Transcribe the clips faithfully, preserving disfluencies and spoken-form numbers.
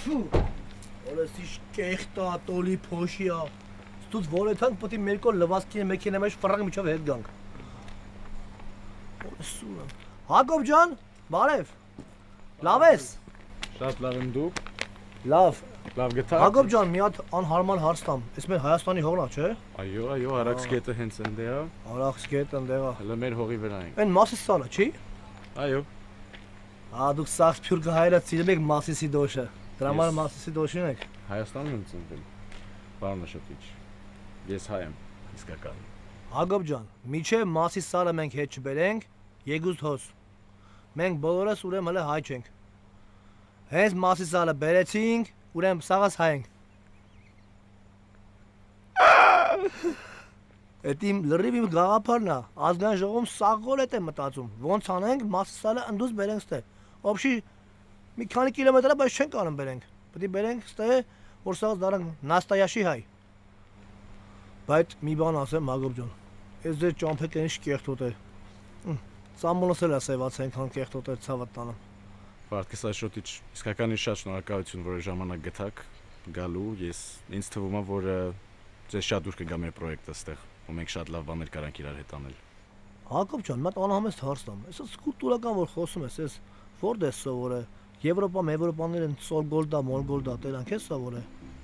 Օրես կեղտա, տոլի փոշիա։ Ստուց որեթանք պետք է մեր կողմ լվացքի մեքենա մեջ ֆրանգ միջով հետ գանք։ Օրես սուրը։ Հակոբ ջան, բարև։ Լավ ես։ Շատ լավ եմ դուք։ Լավ։ Լավ գտա։ Հակոբ ջան, մի հատ անհարմար հարց տամ։ Էս մեր Հայաստանի հողն է, չէ։ Այո, այո, Արաքսգետը հենց այնտեղ է։ Արաքսգետը այնտեղ է։ Հələ մեր հողի վրա ենք։ Այն Մասիսալը, չի։ Այո։ Ա դուք սաղ փյուրկը հայրը ցիլում եք Մասիսի դոշը։ Դրա համար Մասիսի դոշին եք։ Հայաստանում եմ ծնվել։ Պարոն Շոթիչ։ Ես հայ եմ, իսկական։ Հակոբ ջան, միչե Մասիսալը մենք հետ չբերենք, եգուստ հոս։ Մենք բոլորս ուրեմն հələ հայ չենք։ Հենց Մասիսալը բերեցինք, ուրեմն սաղաս հայ ենք։ Էդ իմ լրիվ իմ գաղափարն է, ազգային ժողովում սաղ է մտածում, ոնց անենք Մասիսալը ընդուս բերենք ստե։ Ոբշի մի քանի կիլոմետր է, բայց չենք անում բերենք։ Պետք է բերենք ստե, որ սաղաս դառնանք նաստայաշի հայ։ Բայց մի բան ասեմ, Հակոբ ջան, այս ձեր ճամփեքն ինչ կեղտոտ է։ Ծամոնս էլ է սևաց այնքան կեղտոտ է ցավը տանը։ Պարտքես Շոթիչ, իսկական շատ շնորհակալություն, որ ժամանակ գտաք գալու։ Ես ինձ թվում է, որ ձեզ շատ դուր կգա մեր պրոյեկտը ստեղ, ու մենք շատ լավ բաներ կարանք իրար հետ անել։ Հակոբ ջան, մատ անհամեստ հարց տամ։ Այսպես կուլտուրական որ խոսում ես, ես որտե՞ս ես սովորել։ Եվրոպա, Եվրոպաներն Սոլգոլդա, Մոլգոլդա, դրանք ես սովորել։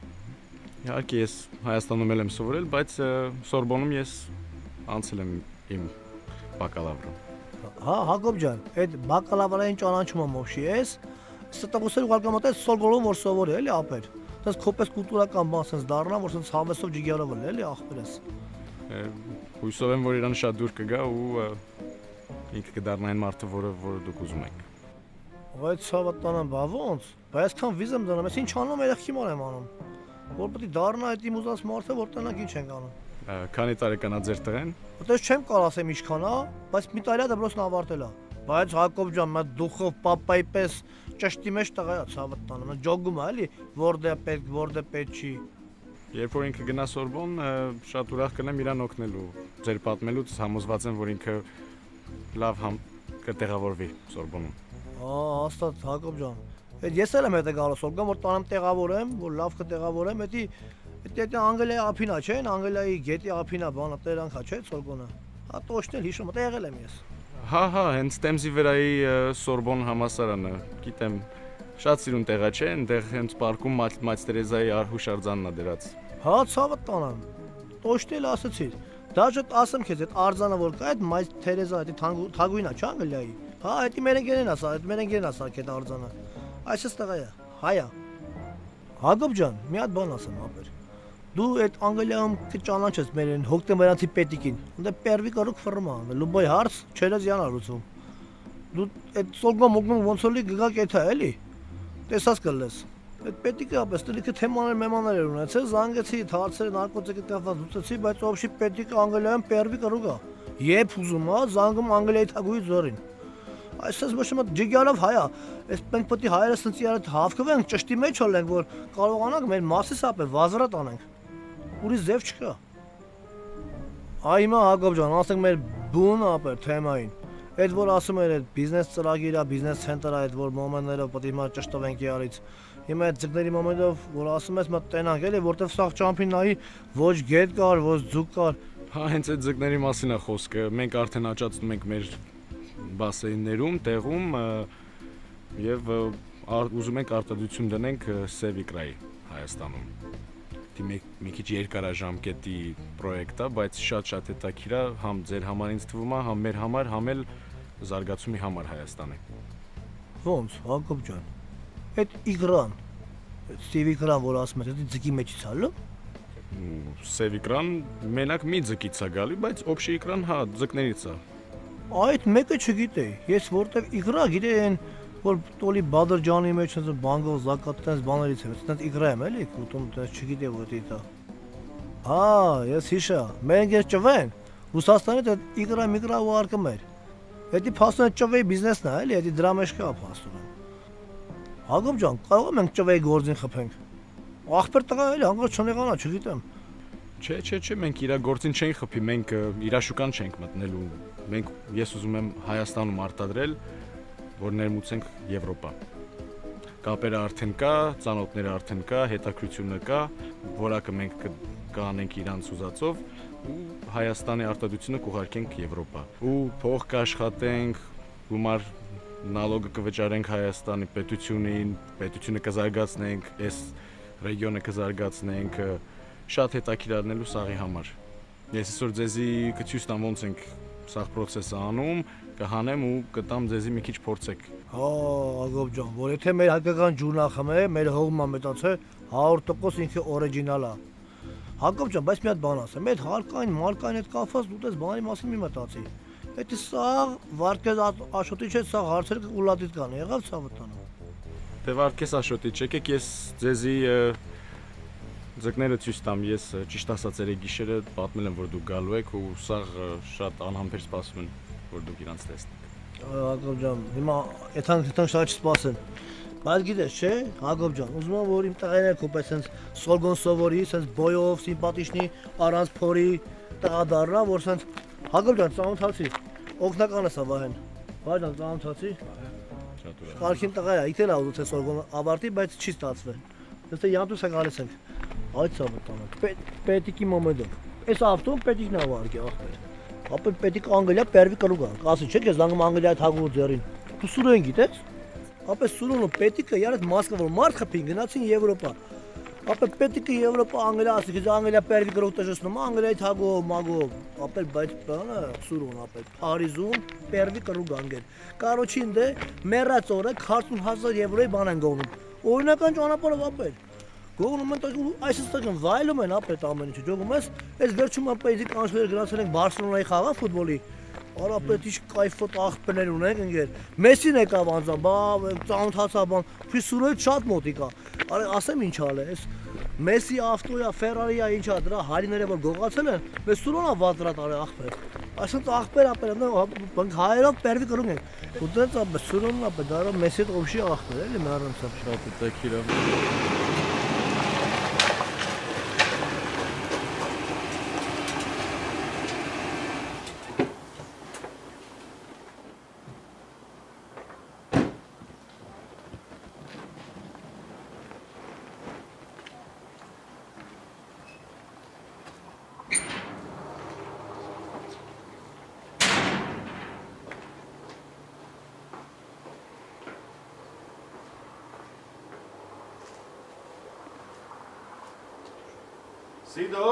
Իհարկե ես Հայաստանում եմ սովորել, բայց Սորբոնում ես անցել եմ իմ բակալավրը։ Հա, Հակոբ ջան, այդ բակալավրային ճանաչումը մոշի ես, ստտուսել ուղարկամատես Սոլգոլում որ սովորել էլի ապեր։ Դες քոպես կուլտուրական բան sense դառնա, որ sense հավեսով ջիգարով էլի ախպերս։ Հույսով եմ, որ իրան շատ դուր կգա ու ինքը կդառնա այն մարդը, որը որը դուք ուզում եք։ Այդ ցավատանան բա ոնց։ Բայց այսքան վիզ եմ դնում, ես ինչ անում երեխի մար եմ անում։ Որ պետք է դառնա այդ իմ ուզած մարդը, որ տնակ ինչ ենք անում։ Քանի տարեկան է ձեր տղեն։ Այդպես չեմ կարող ասեմ ինչքան է, բայց մի տարի է դպրոցն ավարտել է։ Բայց Հակոբ ջան, մա դուխով պապայի պես ճշտի մեջ տղա է ցավատանը, մա ջոգում է էլի, որտե է պետք, որտե պետք չի։ Երբ որ ինքը գնա Սորբոն, շատ ուրախ կնեմ իրան օգնելու, ձեր պատմելուց համոզված եմ, որ ինքը լավ համ կտեղավորվի Սորբոնում։ Ահա, հաստատ Հակոբ ջան։ Այդ ես էլ եմ հետը գալու Սորբոն, որ տանեմ տեղավորեմ, որ լավ կտեղավորեմ, էդի Դա Անգլիայի ափինա չէ, Անգլիայի գետի ափինա բանա տերանքա չէ Սորբոնը։ Հա տոշնել հիշում, դա եղել եմ ես։ Հա, հա, հենց Տեմզի վրայի Սորբոն համալսարանը, գիտեմ, շատ սիրուն տեղա չէ, այնտեղ հենց պարկում Մայց Տերեզայի հուշարձանն է դրած։ Հա, ցավը տանան։ Տոշնել ասացի։ Դաժե ասեմ քեզ, այդ արձանը որ կա, այդ Մայց Տերեզա, այդ թագուհինա չէ Անգլիայի։ Հա, այդ մերենգերեն ասա, այդ մերենգերեն ասա այդ արձանը։ Այսպես տղա է, հայա։ Հակոբ ջան, մի հատ բան ասեմ ապեր։ Դու այդ Անգլիայում կճանաչես մեր հոկտեմբերացի պետիկին, ընդ պերվի կարուկ ֆռմա, լուբոյ հարց չերես յան արուցում։ Դու այդ Սոլգոմ մոգնում ոնց որ լի գգակ էթա էլի։ Տեսած կլես։ Այդ պետիկը ապես դրիքը թեմաներ մեմաներ էր ունեցել, զանգեցի, հարցերը նարկոտիկը կապված դուցեցի, բայց օբշի պետիկը Անգլիայում պերվի կարուկ է։ Եփ ուզում է, զանգում Անգլիայի թագուհի զորին։ Այսպես ոչ մի ջիգարով հայա, այս մենք պետք է հայերը սենց իրար հավքվենք, ճշտի մեջ ալենք, որ կարողանանք մեր Մասիսապը վազրատ անենք։ Ուրիշ ձև չկա։ Այ հիմա Հակոբ ջան, ասենք մեր բուն ապեր թեմային։ Այդ որ ասում էր այդ բիզնես ծրագիրը, բիզնես ցենտրը, այդ որ մոմենտներով պետք է հիմա ճշտվենք իրարից։ Հիմա այդ ձգների մոմենտով որ ասում ես մա տենանք էլի, որտեվ սաղ ճամփին նայի ոչ գետ կար, ոչ ձուկ կար։ Հա, հենց այդ ձգների մասին է խոսքը։ Մենք արդեն աճացնում ենք մեր բասեյներում, տեղում եւ ուզում ենք արտադրություն դնենք սև իկրայի Հայաստանում։ Մի քիչ երկարաժամկետի պրոյեկտ է, բայց շատ-շատ հետաքրքիր է, համ ձեր համար ինձ թվում է, համ մեր համար, համ էլ զարգացումի համար Հայաստանի։ Ոնց, Հակոբ ջան։ Այդ իկրան, սև իկրան, որ ասում ես, դա ձգի մեջից է լո։ Սև իկրան մենակ մի ձգից է գալի, բայց օբշի իկրան հա ձկներից է։ Այդ մեկը չգիտեի։ Ես որտեվ իկրա գիտեի այն որ տոլի Բադրջանի մեջ այնպես բանգով զակատ այնպես բաներից է, այնպես իկրա եմ էլի, ուտում այնպես չգիտեի որ դա։ Հա, ես հիշա, մենք ես ճվեն, Ռուսաստանի դա իկրա միկրա ու արկում էր։ Դա փաստորեն ճվեի բիզնեսն է էլի, դա դրա մեջ կա փաստորեն։ Հակոբ ջան, կարող ենք ճվեի գործին խփենք։ Ախպեր տղա էլի, հանգած չնեղանա, չգիտեմ։ Չէ, չէ, չէ, մենք իրա գործին չենք խփի, մենք իրա շուկան չենք մտնելու։ Մենք ես ուզում եմ Հայաստանում արտադրել, որ ներմուծենք Եվրոպա։ կապերը արդեն կա, ծանոթները արդեն կա, հետաքրությունը կա, որակը մենք կանենք իրանց ուզածով ու Հայաստանի արտադրությունը կուղարկենք Եվրոպա։ Ու փող կաշխատենք, գումար նալոգը կվճարենք Հայաստանի պետությունին, պետությունը կզարգացնենք, այս ռեգիոնը կզարգացնենք, շատ հետաքրքիր լինելու սաղի համար։ Ես այսօր ձեզի կցույց տամ ոնց ենք սաղ process-ը անում, կհանեմ ու կտամ ձեզի մի քիչ փորձեք։ Հա, Ագոբ ջան, որ եթե մեր հայկական ջուրն ախմե, մեր հողմա մտածե հարյուր տոկոս ինքը օրիջինալ է։ Ագոբ ջան, բայց մի հատ բան ասեմ, այդ հարկային, մարկային հետ կապված դու դες բանի մասին մի մտածի։ Դա սա վարկես աշոտի չէ, սա հարցերը ուլադիտ կան, եղավ սա վտանը։ Դե վարկես աշոտի, չեկեք ես ձեզի ձկները ցույց տամ, ես ճիշտ ասած երեք գիշերը պատմել եմ, որ դուք գալու եք ու սա շատ անհամբեր սպասում են, որ դուք իրանց տեսնեք։ Ագոբ ջան, հիմա այդքան այդքան շատ չսպասեն։ Բայց գիտես, չէ, Ագոբ ջան, ուզում եմ որ իմ տղերքը կոպես sense սորգոն սովորի, sense բոյով, սիմպաթիչնի, առանց փորի տղա դառնա, որ sense Ագոբ ջան, ծանոթացի, օգնական է սա վահեն։ Վայ ջան, ծանոթացի։ Շատ ուրախ։ Կարքին տղա է, իքել է ուզում թե սորգոն ավարտի, բայց չի ստացվել։ Դե յանտուս է գալիս ենք։ Այդ սա վտանը։ Պետիկի մոմեդով։ Այս ավտոն պետիկն է վարկի ախպեր։ Ապա պետիկ Անգլիա պերվի կրուգա։ Ասի չէ՞ ես զանգում Անգլիայի թագուհու ձեռին։ Դու սուրեն գիտես։ Ապա սուրոնը պետիկը յար այդ մասկա որ մարդ խփին գնացին Եվրոպա։ Ապա պետիկը Եվրոպա Անգլիա ասի գիզ Անգլիա պերվի կրուգ տժշնում Անգլիայի թագուհու մագով։ Ապա բայց բանը սուրոն ապա Փարիզում պերվի կրուգ անգել։ Կարոչին դե մեռած օրը քառսուն հազար եվրոյի բան են գողնում։ Օրինական ճանապարհով ապա Գողնում են տակ այսստեղ վայելում են ապետ ամեն ինչը ջողում ես այս վերջում ապեզի կանչներ գնացել ենք Բարսելոնայի խաղա ֆուտբոլի արապետ ինչ կայֆոտ աղբներ ունենք ընկեր Մեսին եկավ անձան բա ծանոթացա բան ֆիսուրը շատ մոտիկ է արի ասեմ ինչ ալ է այս Մեսի ավտոյա Ֆերարիա ինչա դրա հարիները որ գողացել են մեզ սուրոնա վատրատ արի աղբեր այսինքն աղբեր ապեր հայերով պերվի կրում ենք ու դրանց ապե սուրոնն ապե դարա Մեսի օբշի աղբեր էլի մեռանց Շատ հետաքրքիր է Սիդո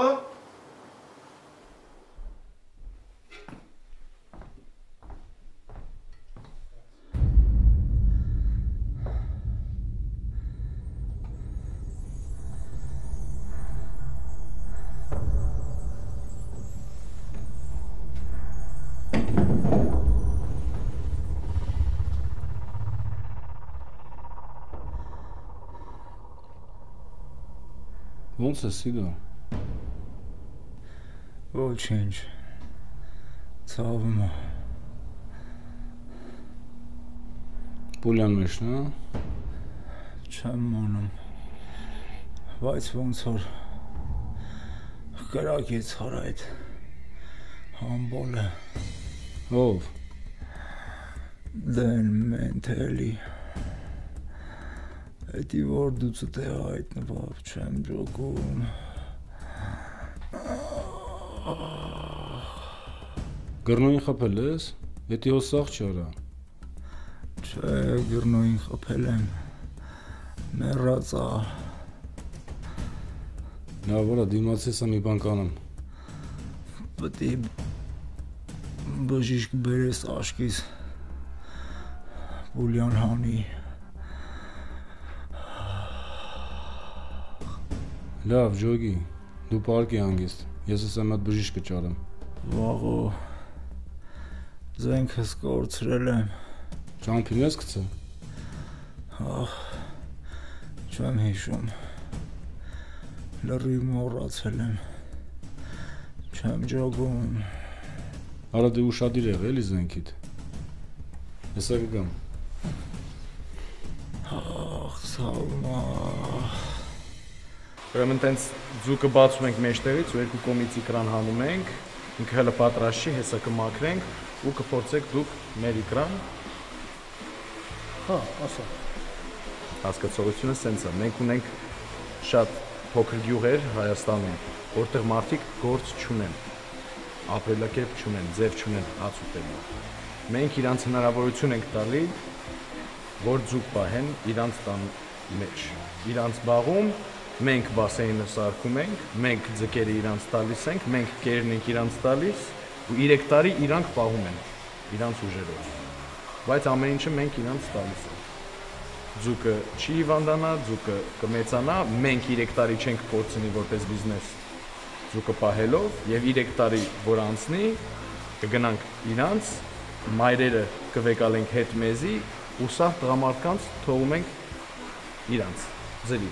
Ոնց է Սիդո Ոչինչ Ցավում է Պուլյան մեջն է Չեմ մոնում Բայց ոնց որ կրակեց հար այդ համբոլը Ով Դեն մենթելի Էդի որ դուց դե հայտնվավ չեմ ջոգում Գրնոյին խփել ես, էդի հոսախ չարա Չէ, գրնոյին խփել եմ, մեռածա Նա որա դիմացի սա մի բան կանեմ Պտի բժիշկ բերես աշկիս Պուլյան հանի Լավ, ջոգի, դու պարկի հանգիստ, ես ես եմ այդ բժիշկը ճարեմ Վաղո, զենքս կորցրել եմ Ճամփին ես գցը Ահ, չեմ հիշում Լրի մոռացել եմ Չեմ ջոգում Արա դե ուշադիր եղ էլի զենքիդ Հեսա կգամ Ահ, սալմա Ուրեմն տենց ձուկը բացում ենք մեջտեղից ու երկու կողմից էկրան հանում ենք ինքը հələ պատրաստ չի, հեսա կմաքրենք ու կփորձեք դուք մեր էկրան Հա, ասա Հասկացողությունը սենց է։ Մենք ունենք շատ փոքր գյուղեր Հայաստանում, որտեղ մարդիկ գործ չունեն, ապրելակերպ չունեն, ձև չունեն հաց ուտելու։ Մենք իրանց հնարավորություն ենք տալի, որ ձուկ պահեն իրանց տան մեջ։ Իրանց բաղում մենք բասեինը սարքում ենք, մենք ձկերը իրանց տալիս ենք, մենք կերն ենք իրանց տալիս ու երեք տարի իրանք պահում են իրանց ուժերով։ Բայց ամեն ինչը մենք իրանց տալիս ենք։ Ձուկը չի հիվանդանա, ձուկը կմեծանա, մենք երեք տարի չենք փորձնի որպես բիզնես ձուկը պահելով եւ երեք տարի որ անցնի կգնանք իրանց, մայրերը կվեկալենք հետ մեզի ու սա տղամարդկանց թողում ենք իրանց ձերի։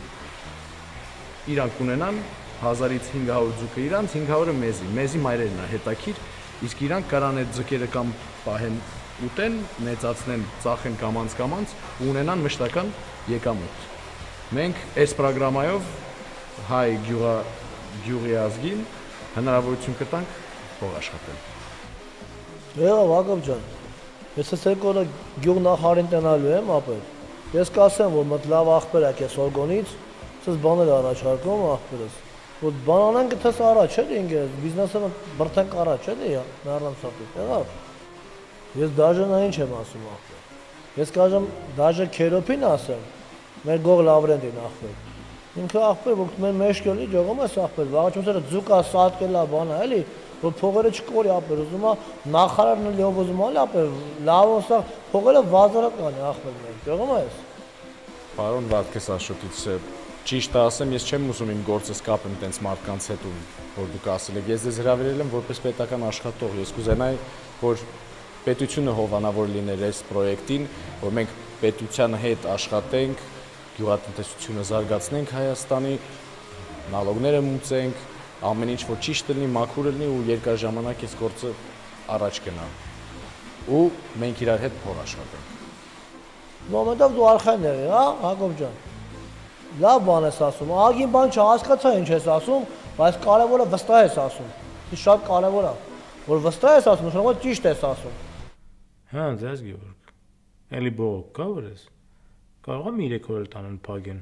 Իրանք ունենան հազարից հինգ հարյուր ձուկը իրանց, հինգ հարյուրը մեզի, մեզի մայրերն է հետաքրքիր, իսկ իրանք կարան այդ ձկերը կամ պահեն ուտեն, մեծացնեն, ծախեն կամանց-կամանց ու ունենան մշտական եկամուտ։ Մենք այս ծրագրամայով հայ գյուղա գյուղի ազգին հնարավորություն կտանք փող աշխատել։ Եղավ Հակոբ ջան, ես այս երկու գյուղ նախարին տնալու եմ ապել։ Ես կասեմ, որ մտ լավ աղբեր եք ես օրգոնից, սս բաներ առաջարկում աղբերս։ Որ բանանան գտես առաջ է ինքը բիզնեսը բրթանք առաջ է դե նարամ սապի։ Եղավ։ Ես դաժե նա ինչ եմ ասում աղբեր։ Ես կաժեմ դաժե քերոփին ասեմ, մեր գող լավրենտին աղբեր։ Ինքը աղբեր որ մեր մեջքելի ջողում է աղբեր, վաղաչոցերը ձուկա սատկելա բանա էլի, որ փողերը չկորի աղբեր, ուզում է նախարարն էլի ով ուզում է աղբեր, լավ ասա փողերը վազարակ կանի աղբեր մեր, ջողում ես։ Պարոն Վարդգես Աշոտից ճիշտ ասեմ, ես չեմ ուզում իմ գործս կապեմ տենց մարդկանց հետ ու որ դուք ասել եք, ես ձեզ հրավիրել եմ որպես պետական աշխատող, ես կուզենայի, որ պետությունը հովանավոր լիներ այս պրոյեկտին, որ մենք պետության հետ աշխատենք, գյուղատնտեսությունը զարգացնենք Հայաստանի, նալոգները մուծենք, ամեն ինչ որ ճիշտ լինի, մաքուր լինի ու երկար ժամանակ այս գործը առաջ գնա։ Ու մենք իրար հետ փող աշխատենք։ Մոմենտով դու արխային եղի, հա, Հակոբ ջան։ Լավ բան ես ասում, ագին բան չհասկացա ինչ ես ասում, բայց կարևորը վստահ ես ասում։ Իսկ շատ կարևոր է, որ վստահ ես ասում, նշանակում է ճիշտ ես ասում։ Հա, ձեզ Գևորգ։ Էլի բողոք կա որ ես։ Կարող եմ երեք օր էլ տանեն փագեն։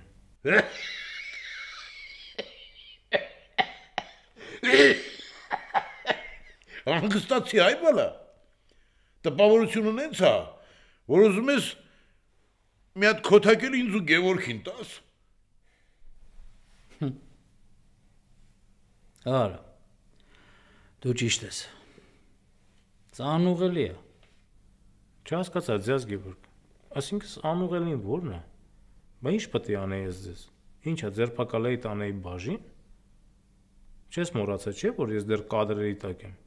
Անգստացի այ բալա։ Տպավորություն ունենց հա, որ ուզում ես մի հատ քոթակել ինձ ու Գևորգին տաս։ Արա, դու ճիշտ ես, անուղելի է, Չհասկացա ձեզ Գևորգ, ասինքս անուղելին որն է, բա ինչ պտի անեի ես ձեզ, ինչ է ձերպակալեի տանեի բաժին, չես մորացա չէ, որ ես դեր կադրերի տակ եմ,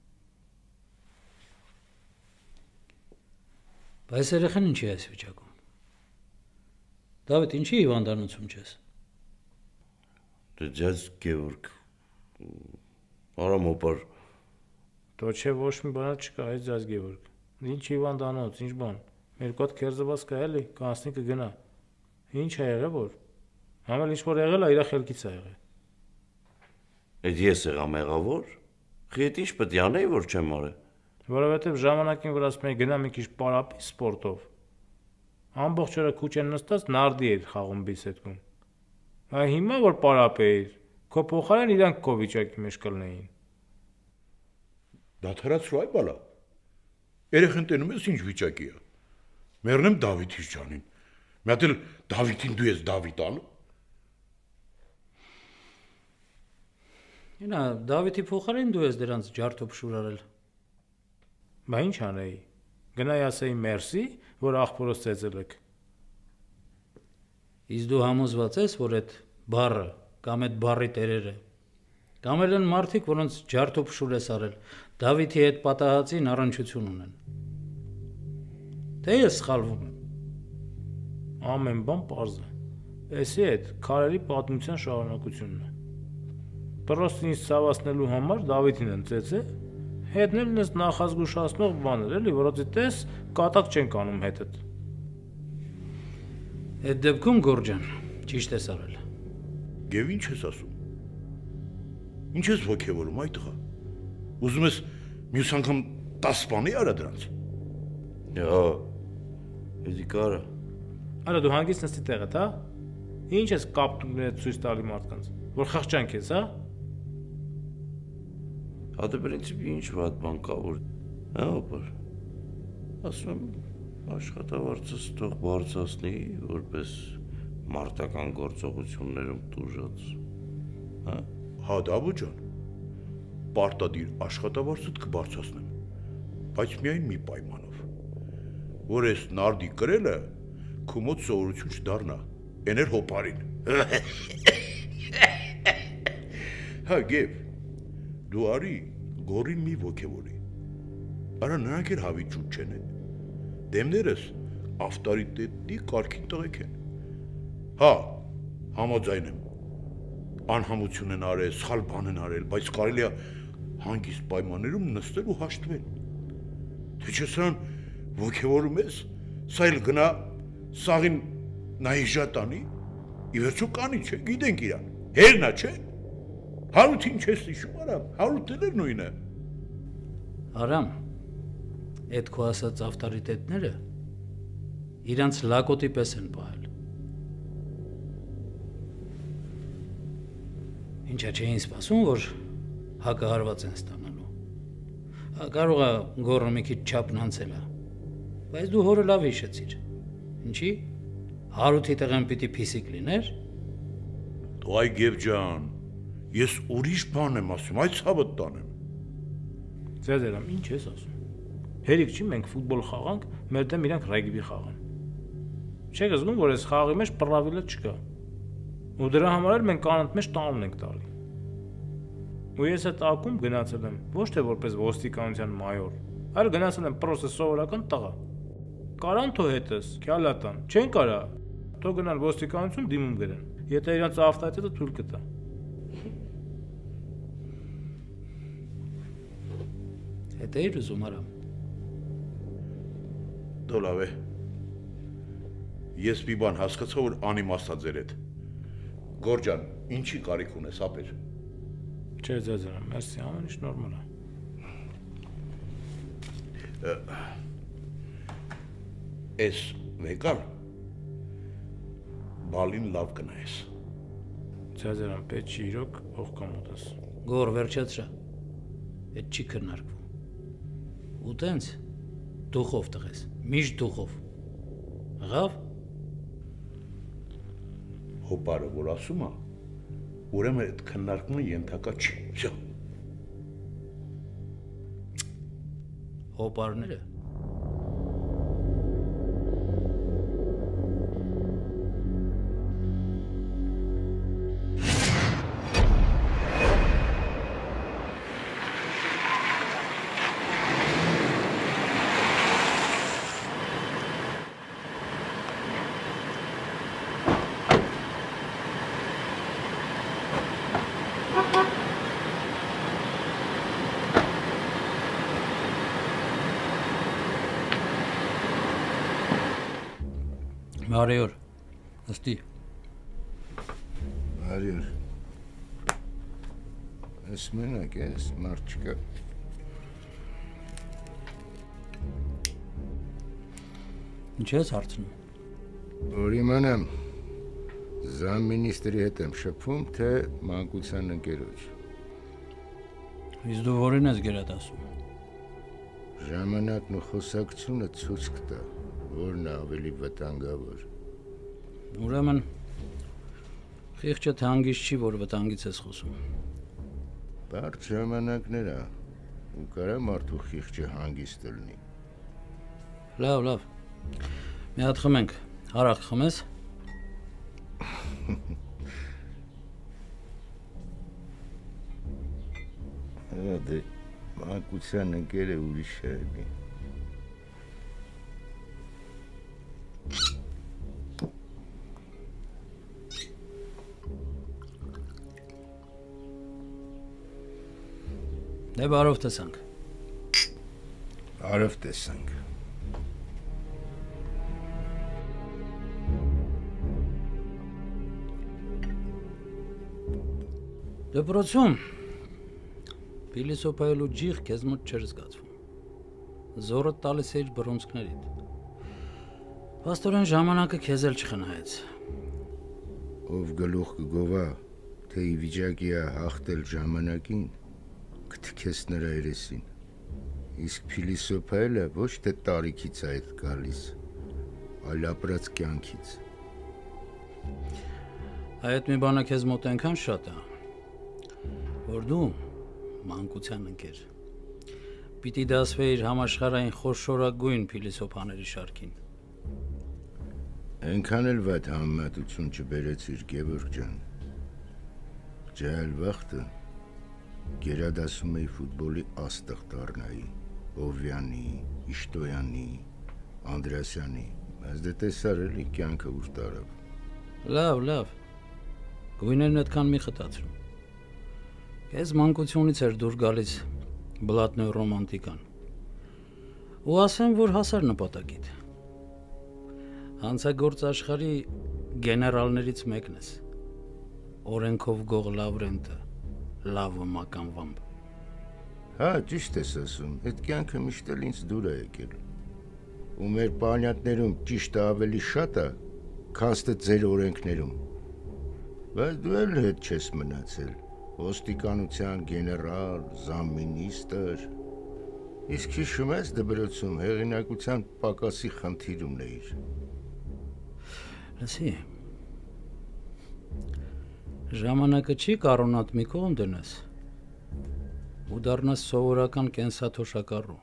բայց երեխան ինչի ես վիճակում, Դավիթ ինչի հիվանդանոցում չես, Դե ձեզ Գևորգ, Արամ օպար, Դո չէ ոչ մի բանա չկա, այս ձեզ Գևորգ, ինչ հիվանդանոց, ինչ բան, մեր կոտ կերզված կա էլի, կանցնի կգնա, ինչ է եղել որ, համել ինչ որ եղել է իրա խելքից է եղել, Էդ ես եղամ եղավոր, խիետ ինչ պտի անեի, որ չեմ արել, որովհետև ժամանակին որ ասում էի գնա մի քիչ պարապի սպորտով, ամբողջ օրը քուչեն նստած նարդի էր խաղում բիսեդքում, այ հիմա որ պարապեիր, քո փոխարեն իրանք քո վիճակի մեջ կլնեին, Դադարացրու այ բալա, երեխեն տենում ես ինչ վիճակի է, մերնեմ Դավիթիս ջանին, մի հատ էլ Դավիթին դու ես Դավիթ ալու, Ինա Դավիթի փոխարեն դու ես դրանց ջարդոփ շուրարել, Բա ինչ անեի, գնայի ասեի մերսի, որ աղբորոս ծեծել եք, Իսկ դու համոզված ես, որ այդ բառը կամ այդ բառի տերերը կամ էլ են մարդիկ, որոնց ջարդոփ շուր ես արել, Դավիթի հետ պատահածին առնչություն ունեն։ Թե ես սխալվում եմ։ ամեն բան պարզ է, էսի հետ քարերի պատմության շարունակությունն է, պրոստ ինձ ցավացնելու համար Դավիթին են ծեծե, հետնել նես նախազգուշացնող բաներ էլի, որոցի տես կատակ չենք անում հետդ, Այդ դեպքում Գորջան, ճիշտ ես արել։ Գև ինչ ես ասում, ինչ ես ոգևորում այ տղա, ուզում ես մյուս անգամ տաս բանի արա դրանց, Հա, էդի կարա, Արա դու հանգիստ նստի տեղդ, հա։ Ինչ ես կապտում նետ ցույց տալի մարդկանց, որ խղճանք ես, հա։ Հա դե պրինցիպի ինչ վատ բան կա որ հա ապար։ Ասում եմ աշխատավարձս թող բարձրացնի որպես մարտական գործողություններում տուժած։ Հա։ Հա դաբու ջան։ Պարտադիր աշխատավարձդ կբարձրացնեմ, բայց միայն մի պայմանով, որ այս նարդի կրելը քո մոտ սովորություն չդառնա, էներ հոպարին։ Հա գեվ, դու արի գորին մի ոգևորի, արա նրանք էլ հավի ճուտ չեն է, դեմներս ավտորիտետի կարգին տղեկ են, հա, համաձայն եմ, անհամություն են արել, սխալ բան են արել, բայց կարելի է հանգիստ պայմաններում նստել ու հաշտվել, թե չէ սրան ոգևորում ես, սա էլ գնա սաղին նայժա տանի, ի վերջո կանի չէ, գիտենք իրան, հերնա չէ, հարութին չես իշում արամ, հարութն էր նույնը։ Արամ, այդ քո ասած ավտորիտետները իրանց լակոտի պես են պահել։ Ինչա չէին սպասում, որ հակահարված են ստանալու։ Կարող է գոռը մի քիչ չափն անցել է, բայց դու հորը լավ հիշեցիր։ Ինչի՞։ Հարութի տեղն պիտի փիսիկ լիներ։ Դու այ գև ջան, ես ուրիշ բան եմ ասում, այդ ցավդ տանեմ։ Ձեզերամ, ինչ ես ասում։ Հերիք չի մենք ֆուտբոլ խաղանք, մեր դեմ իրանք ռեգբի խաղան։ Չեք զգում, որ այս խաղի մեջ պրավիլը չկա։ Ու դրա համար էլ մենք կանանց մեջ տանուն ենք տալի։ Ու ես այդ ակումբ գնացել եմ, ոչ թե որպես ոստիկանության մայոր, այլ գնացել եմ պրոստը սովորական տղա։ Կարան թո հետս, քյալատան, չեն կարա։ Թո գնան ոստիկանություն դիմում գրեն, եթե իրանց ավտորիտետը թույլ կտա։ Հետո իր ուզում արամ։ Դու լավ է։ Ես մի բան հասկացա, որ անիմաստ է ձեր հետ։ Գորջան, ինչի կարիք ունես, ապեր։ Չէ, ձեզերամ, մերսի, ամեն ինչ նորմալ է։ Էս վեկալ բալին լավ կնայես։ Ձեզերամ, պետք չի իրոք ողկամոտս։ Գոր վերջացրա։ Այդ չի քննարկվում։ Ու տենց դուխով տղես, միշտ դուխով։ Ղավ։ Հոպարը որ ասում է, ուրեմն այդ քննարկումը ենթակա չի։ Всё։ Հոպարները Մարիոր, աստի։ Մարիոր, ես մենակ ես, մարդ չկա։ Ինչ ես հարցնում։ Որ իմանամ, զամմինիստրի հետ եմ շփվում, թե մանկության ընկերոջ։ Իսկ դու որին ես գերատ ասում։ Ժամանակն ու խոսակցությունը ցույց կտա, որն է ավելի վտանգավոր։ Ուրեմն խիղճը հանգիստ չի, որ վտանգից ես խոսում։ Բարդ ժամանակներ է, ու կարա մարդու խիղճը հանգիստ լինի։ Լավ, լավ։ Մի հատ խմենք, հարակ խմես։ Դե մանկության ընկերը ուրիշ է։ Դե բարով տեսանք։ Բարով տեսանք։ Դպրոցում փիլիսոփայելու ջիղ քեզ մոտ չէր զգացվում։ Զորը տալիս էր բռունցքներիդ։ Պաստորեն ժամանակը քեզ էլ չխնայեց։ Ով գլուխ կգովա, թե ի վիճակի է հաղթել ժամանակին, կթքես նրա երեսին։ Իսկ փիլիսոփայելը ոչ թե տարիքից է այդ գալիս, այլ ապրած կյանքից։ Այդ մի բանը քեզ մոտ այնքան շատ է, որ դու մանկության ընկեր պիտի դասվեիր համաշխարհային խոշորագույն փիլիսոփաների շարքին։ Այնքան էլ վատ համեմատություն չբերեցիր, Գևորգ ջան։ Ջահել վախտը գերադասում էի ֆուտբոլի աստղ դառնայի, Հովյանի, Իշտոյանի, Անդրեասյանի, բայց դե տեսար էլի կյանքը ուր տարավ։ Լավ, լավ։ Գույներն այդքան մի խտացրու։ Քեզ մանկությունից էր դուր գալիս բլատնո ռոմանտիկան։ Ու ասեմ, որ հասար նպատակիդ։ Հանցագործ աշխարհի գեներալներից մեկն ես։ Օրենքով գող Լավրենտը, լավը մականվամբ։ Հա, ճիշտ ես ասում, այդ կյանքը միշտ էլ ինձ դուր է եկել։ Ու մեր պանյատներում ճիշտը ավելի շատ է, քան թե ձեր օրենքներում։ Բայց դու էլ հետ չես մնացել։ Ոստիկանության գեներալ, զամմինիստր։ Իսկ հիշում ես դպրոցում հեղինակության պակասի խնդիր ունեիր։ Լսի, ժամանակը չի կարոնատ մի կողմ դնես ու դառնաս սովորական կենսաթոշակառու։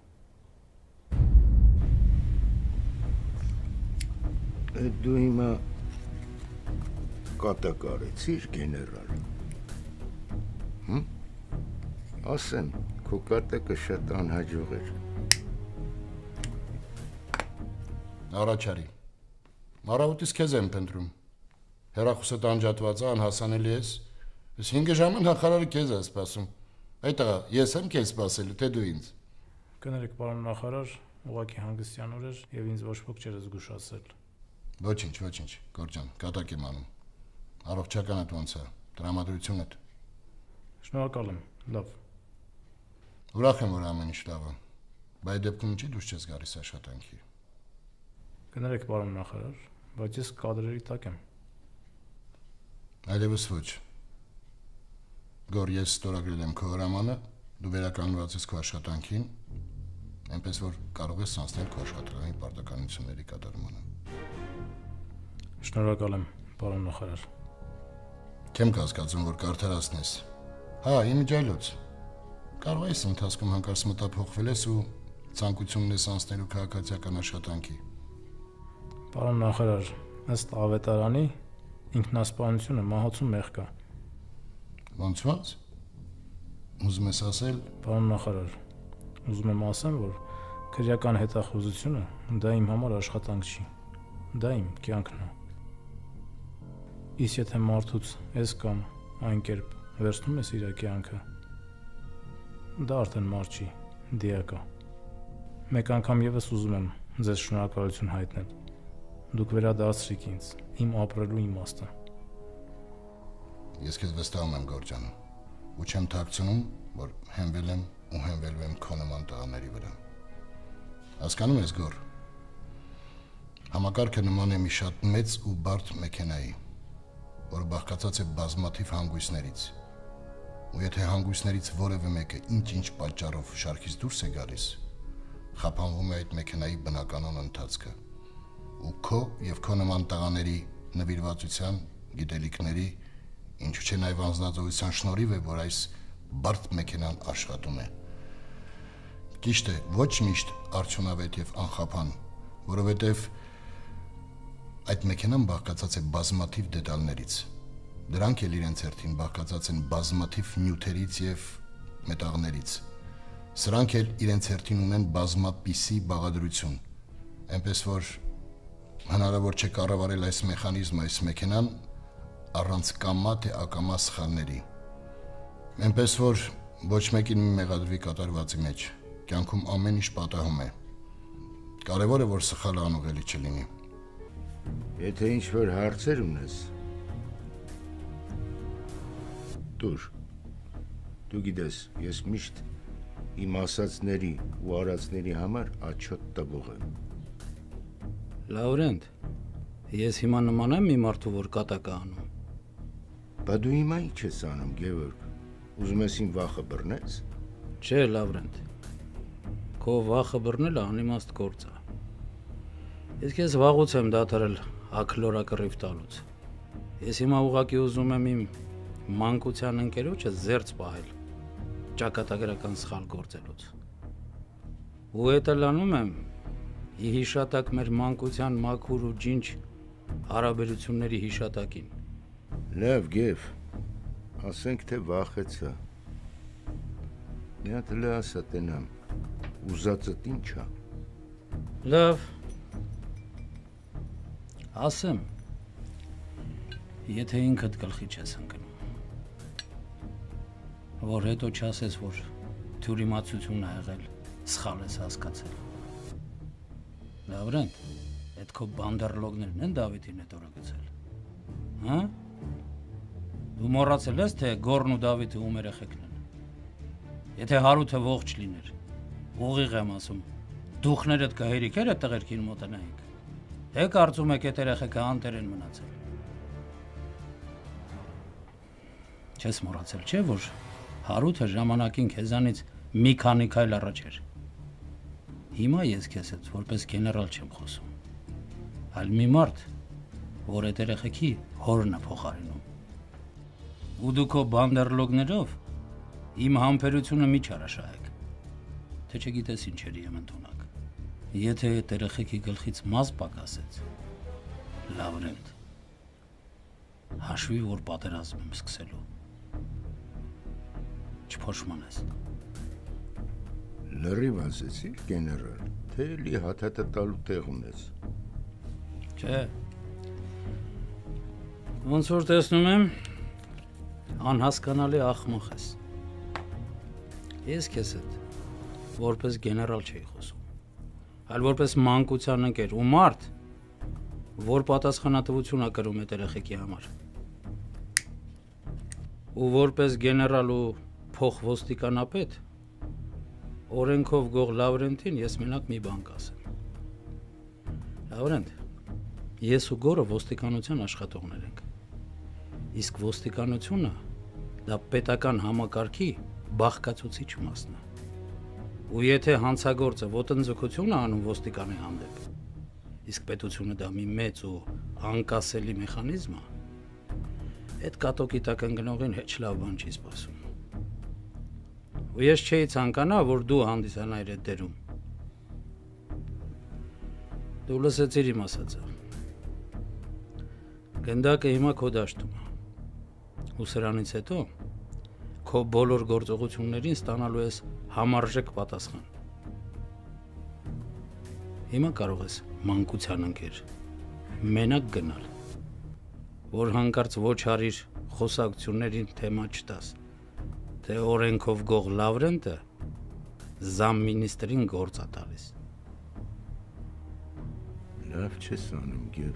Այդ դու հիմա կատակ արեցիր, գեներալ։ Հմ? Ասեմ, քո կատակը շատ անհաջող էր։ Առաջարի։ Առավոտից քեզ եմ փնտրում։ Հեռախոսը անջատված է, անհասանելի ես։ Ես հինգ ժամը նախարարը քեզ է սպասում։ Այդտեղ ես եմ քեզ սպասելու, թե դու ինձ։ Կներեք, պարոն նախարար, ուղղակի հանգստյան օր էր եւ ինձ ոչ ոք չէր զգուշացել։ Ոչինչ, ոչինչ, Գորջան, կատակ եմ անում։ Առողջականդ ոնց է, տրամադրությունդ։ Շնորհակալ եմ, լավ։ Ուրախ եմ, որ ամեն ինչ լավ է։ Բայց դեպքում ինչի դուրս չես գալիս աշխատանքի։ Կներեք, պարոն նախարար, բայց ես կադրերի տակ եմ։ Այլևս ոչ։ Գոր, ես ստորագրել եմ քո հրամանը, դու վերականգնված ես քո աշխատանքին, այնպես որ կարող ես անցնել քո աշխատանքի պարտականությունների կատարմանը։ Շնորհակալ եմ, պարոն նախարար։ Չեմ կասկածում, որ կարդարացնես։ Հա, իմիջայլոց։ Կարող ես ընթացքում հանկարծ մտափոխվել ես ու ցանկություն ունես անցնելու քաղաքացիական աշխատանքի։ Պարոն նախարար, ըստ ավետարանի ինքնասպանությունը մահացու մեղք է։ Ոնց ոնց։ Ուզում ես ասել, Պարոն նախարար, ուզում եմ ասեմ, որ քրեական հետախուզությունը դա իմ համար աշխատանք չի։ Դա իմ կյանքն է։ Իսկ եթե մարդուց այս կամ այն կերպ վերցնում ես իր կյանքը, դա արդեն մարդ չի, դիակ է։ Մեկ անգամ եւս ուզում եմ ձեզ շնորհակալություն հայտնել։ Դուք վերադարձրիք ինձ իմ ապրելու իմաստը։ ես քեզ վստահում եմ, Գորջան, ու չեմ թաքցնում, որ հենվել եմ ու հենվելու եմ քո նման տղաների վրա։ Հասկանում ես, Գոր, համակարգը նման է մի շատ մեծ ու բարդ մեքենայի, որը բաղկացած է բազմաթիվ հանգույցներից, ու եթե հանգույցներից որևէ մեկը ինչ-ինչ պատճառով շարքից դուրս է գալիս, խափանվում է այդ մեքենայի բնականon ընթացքը, ու քո եւ քո նման տղաների նվիրվածության, գիտելիքների, ինչու՞ չէ նաեւ անձնածովության շնորհիվ է, որ այս բարդ մեքենան աշխատում է։ Ճիշտ է, ոչ միշտ արդյունավետ եւ անխափան, որովհետեւ այդ մեքենան բաղկացած է բազմաթիվ դետալներից։ Դրանք էլ իրենց հերթին բաղկացած են բազմաթիվ նյութերից եւ մետաղներից։ Սրանք էլ իրենց հերթին ունեն բազմապիսի բաղադրություն, այնպես որ հնարավոր չէ կառավարել այս մեխանիզմը, այս մեքենան առանց կամա թե ակամա սխալների։ Այնպես որ ոչ մեկին մի մեղադրվի կատարվածի մեջ, կյանքում ամեն ինչ պատահում է։ Կարևոր է, որ սխալը անուղելի չլինի։ Եթե ինչ-որ հարցեր ունես, դուր, դու գիտես, ես միշտ իմ ասածների ու արածների համար աչոտ տվող եմ։ Լավրենտ, ես հիմա նման եմ մի մարդու, որ կատակ է անում։ Բա դու հիմա ինչ ես անում, Գևորգ։ Ուզում ես իմ վախը բռնես։ Չէ, Լավրենտ, քո վախը բռնելը անիմաստ գործ է։ Ես քեզ վաղուց եմ դադարել ակլորակռիվ տալուց։ Ես հիմա ուղղակի ուզում եմ իմ մանկության ընկերոջը զերծ պահել ճակատագրական սխալ գործելուց։ Ու հետը լանում եմ ի հիշատակ մեր մանկության մաքուր ու ջինջ հարաբերությունների հիշատակին։ Լավ, Գև, ասենք թե վախեցա։ Մի հատ էլ ասա տենամ, ուզածդ ինչ է։ Լավ, ասեմ, եթե ինքդ գլխի չես ընկնում, որ հետո չասես, որ թյուրիմացություն է եղել, սխալ ես հասկացել։ Լավրենտ, այդ քո բանդերլոգներն են Դավիթին հետ օրը գցել, հա? Դու մոռացել ես, թե Գոռն ու Դավիթը ում երեխեքն են։ Եթե Հարութը ողջ լիներ, ուղիղ եմ ասում, դուխներդ կհերիքեր այդ տղերքին մոտնայիք, թե կարծում եք այդ երեխեքը անտեր են մնացել։ Չես մոռացել, չէ՞ որ Հարութը ժամանակին քեզանից մի քանի քայլ առաջ էր։ Հիմա ես քեզ հետ որպես գեներալ չեմ խոսում, այլ մի մարդ, որ այդ երեխեքի հորն է փոխարինում։ Ու դու քո բանդերլոգներով իմ համբերությունը մի չարաշահեք, թե չգիտես ինչերի եմ ընդունակ։ Եթե այդ երեխեքի գլխից մազ պակասեց, Լավրենտ, հաշվի, որ պատերազմ եմ սկսելու։ Չփոշմանես։ Լրիվ ասեցիր, գեներալ, թե լի հաթաթը տալու տեղ ունես։ Չէ։ Ոնց որ տեսնում եմ, անհասկանալի աղմուկ ես։ Ես քեզ հետ որպես գեներալ չէի խոսում, այլ որպես մանկության ընկեր ու մարդ, որ պատասխանատվություն է կրում այդ երեխեքի համար։ Ու որպես գեներալ ու փոխոստիկանապետ, օրենքով գող Լավրենտին ես մենակ մի բան կասեմ։ Լավրենտ, ես ու Գոռը ոստիկանության աշխատողներ ենք։ Իսկ ոստիկանությունը դա պետական համակարգի բաղկացուցիչ մասն է։ Ու եթե հանցագործը ոտնձգություն է անում ոստիկանի հանդեպ, իսկ պետությունը դա մի մեծ ու անկասելի մեխանիզմ է, այդ կատոկի տակ ընկնողին հեչ լավ բան չի սպասում։ Ու ես չէի ցանկանա, որ դու հանդիսանայիր այդ դերում։ Դու լսեցիր իմ ասածը։ Գնդակը հիմա քո դաշտում է։ Ու սրանից հետո քո բոլոր գործողություններին ստանալու ես համարժեք պատասխան։ Հիմա կարող ես մանկության ընկեր մենակ գնալ, որ հանկարծ ոչ արիր խոսակցություններին թեմա չտաս, թե օրենքով գող Լավրենտը զամմինիստրին գործ է տալիս։ Լավ չես անում, Գև։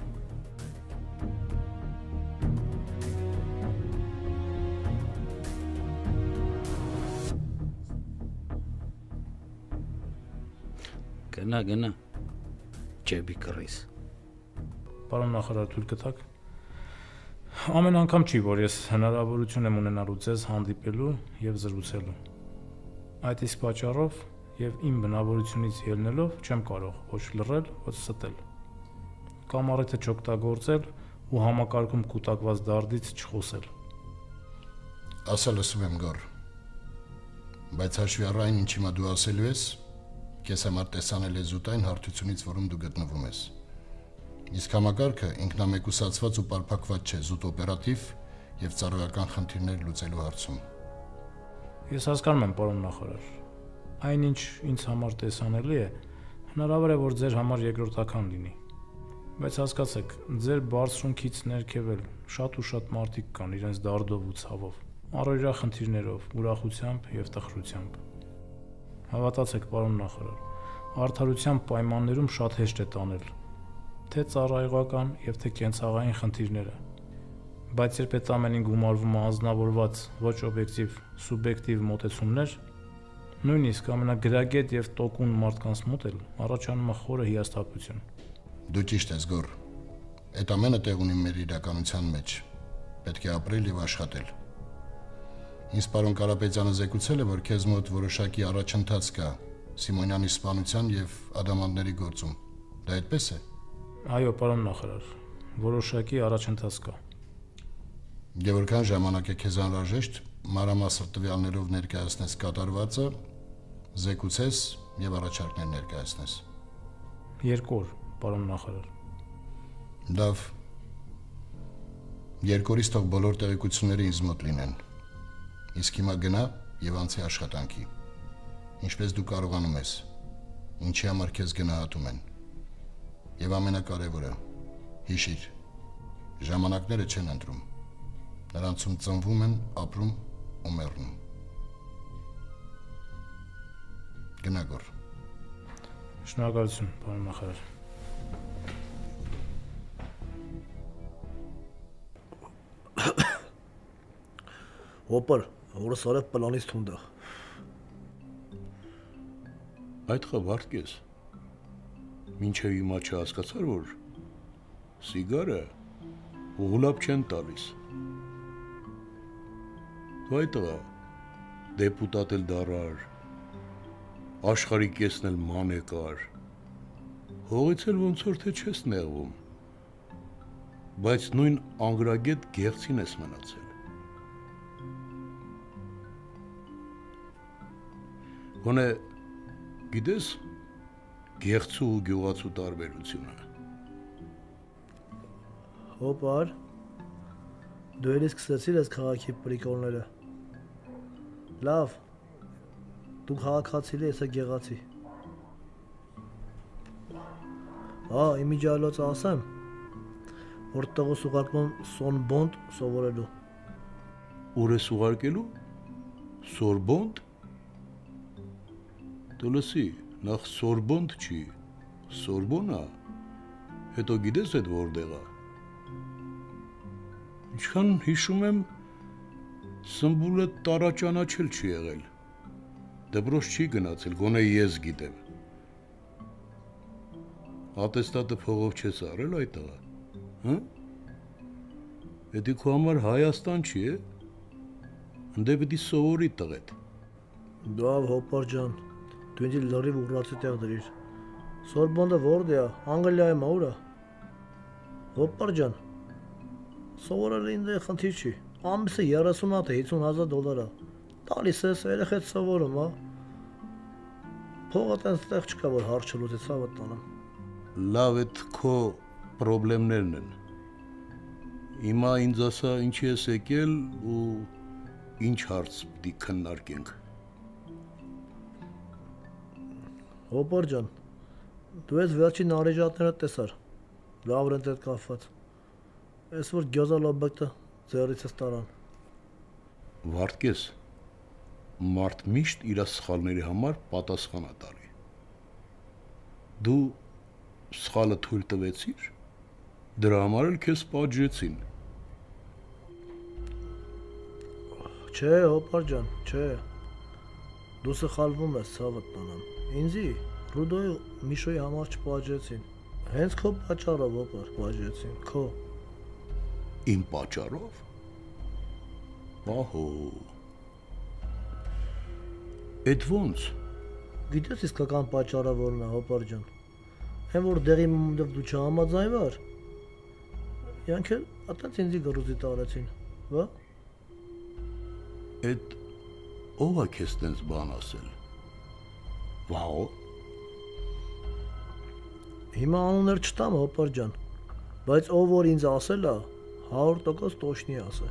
Գնա, գնա, ջեբի կռիս։ Պարոն նախարար, թույլ կտաք։ Ամեն անգամ չի, որ ես հնարավորություն եմ ունենալու ձեզ հանդիպելու եւ զրուցելու։ Այդ իսկ պատճառով եւ իմ բնավորությունից ելնելով չեմ կարող ոչ լռել, ոչ ստել։ Կամ առիթը չօգտագործել ու համակարգում կուտակված դարդից չխոսել։ Ասա լսում եմ, Գոռ։ Բայց հաշվի առ այն, ինչ հիմա դու ասելու ես, քեզ համար տեսանել է զուտ այն հարթությունից, որում դու գտնվում ես։ Իսկ համակարգը ինքնամեկուսացված ու պարփակված չէ զուտ օպերատիվ եւ ծառայական խնդիրներ լուծելու հարցում։ Ես հասկանում եմ, պարոն նախարար։ Այնինչ ինձ համար տեսանելի է, հնարավոր է, որ ձեր համար երկրորդական լինի։ Բայց հասկացեք, ձեր բարձրունքից ներքևել շատ ու շատ մարդիկ կան իրենց դարդով ու ցավով, առօրյա խնդիրներով, ուրախությամբ եւ տխրությամբ։ Հավատացեք, պարոն նախարար, արդարության պայմաններում շատ հեշտ է տանել թե ծառայողական եւ թե կենցաղային խնդիրները, բայց երբ այդ ամենին գումարվում է անձնավորված ոչ օբյեկտիվ սուբյեկտիվ մոտեցումներ, նույնիսկ ամենագրագետ եւ տոկուն մարդկանց մոտ էլ առաջանում է խորը հիասթափություն։ Դու ճիշտ ես, Գոր։ Այդ ամենը տեղ ունի մեր իրականության մեջ։ Պետք է ապրել եւ աշխատել։ Ինձ պարոն Կարապետյանը զեկուցել է, որ քեզ մոտ որոշակի առաջընթաց կա Սիմոնյանի սպանության եւ ադամանդների գործում։ Դա այդպես է։ Այո, պարոն նախարար, որոշակի առաջընթաց կա։ Եվ որքան ժամանակ է քեզ անհրաժեշտ մանրամասն տվյալներով ներկայացնես կատարվածը, զեկուցես եւ առաջարկներ ներկայացնես։ Երկու օր, պարոն նախարար։ Լավ։ Երկորից թող բոլոր տեղեկությունները ինձ մոտ լինեն։ Իսկ հիմա գնա եւ անցի աշխատանքի։ Ինչպես դու կարողանում ես, ինչի համար քեզ գնահատում են։ Եվ ամենակարևորը, հիշիր, ժամանակները չեն ընտրում։ Նրանցում ծնվում են, ապրում ու մեռնում։ Գնա Գոր։ Շնորհակալություն, պարոն նախարար։ Հոպար, որը սարև պլանից թունդա։ Այդ խավարդկես, մինչև հիմա չհասկացար, որ սիգարը ուղլապ չեն տալիս։ Դու այդ տղա, դեպուտատ էլ դարար, աշխարհի կեսն էլ մանեկար, հողից էլ ոնց որ թե չես նեղվում, բայց նույն անգրագետ գեղցին ես մնացել։ Գոնե գիտես գեղցու ու գյուղացու տարբերությունը։ Հոպար, դու էլ սկսեցիր ես քաղաքի պրիկոլները։ Լավ, դու քաղաքացի ես գեղացի։ Հա, իմիջալոց ասեմ, որ տղուս ուղարկում Սորբոնդ սովորելու։ Ուր ես ուղարկելու։ Սորբոնդ։ Դու լսի, նախ Սորբոնդ չի, Սորբոնա, հետո գիտես այդ որտեղ է։ Ինչքան հիշում եմ, Սմբուլը տարաճանաչել չի եղել։ Դպրոց չի գնացել, գոնե ես գիտեմ։ Ատեստատը փողով չես արել այդ տղա, հա՞։ Էդի քո համար Հայաստան չի, է։ Ընդե պիտի սովորի տղետ։ Լավ, Հոպար ջան, դու ինձ լրիվ ուռացի տեղ դրիր։ Սորբոնդը որտե է, Անգլիայում է, ուր է։ Հոպար ջան, սովորել ինձ խնդիր չի։ Ամիսը երեսուն հատ է, հիսուն հազար դոլար է։ Տալիս ես, երեխեդ սովորում, հա։ Փողը տենց տեղ չկա, որ հարց չլուծի, ցավը տանեմ։ Լավ, այդ քո պրոբլեմներն են։ Հիմա ինձ ասա ինչի ես եկել ու ինչ հարց պիտի քննարկենք։ Հոպար ջան, դու ես վերջին արեժատները տեսար, լավ են դետ կապված, ես որ գյոզա լոբեկտը ձեռից ես տարան։ Վարդկես, մարդ միշտ իր սխալների համար պատասխան է տալի։ Դու սխալը թույլ տվեցիր, դրա համար էլ քեզ պատժեցին։ Չէ, Հոպար ջան, չէ, դու սխալվում ես, ցավդ տանեմ, ինձի Ռուդոյի Միշոյի համար չպատժեցին, հենց քո պատճառով Հոպար պատժեցին, քո։ Իմ պատճառով։ Ահո։ Էդ ոնց։ Գիտես իսկական պատճառը որն է, Հոպար ջան։ Հեն որ դեղի մոմդով դու չհամաձայնվար։ Յանք էլ ատենց ինձի գրուզի տարեցին, վա։ Էդ ով է քեզ տենց բան ասել։ Վաո։ Հիմա անուններ չտամ, Հոպար ջան, բայց ով որ ինձ ասել է, հարյուր տոկոս տոշնի ասե։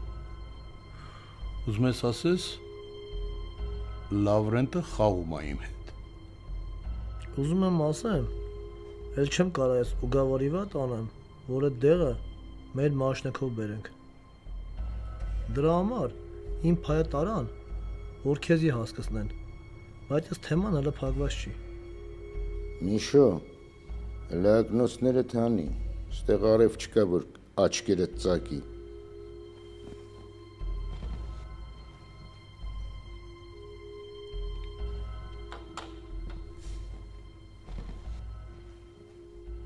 Ուզում ես ասես Լավրենտը խաղում է իմ հետ։ Ուզում եմ ասեմ, էլ չեմ կարա ես ուգավորի վատ անեմ, որ այդ դեղը մեր մաշնեքով բերենք։ Դրա համար իմ փայը տարան, որ քեզի հասկացնեն, բայց այս թեման հələ փակված չի։ Միշո, լագնոցները թանի, ստեղ արև չկա, որ աչքերը ծակի։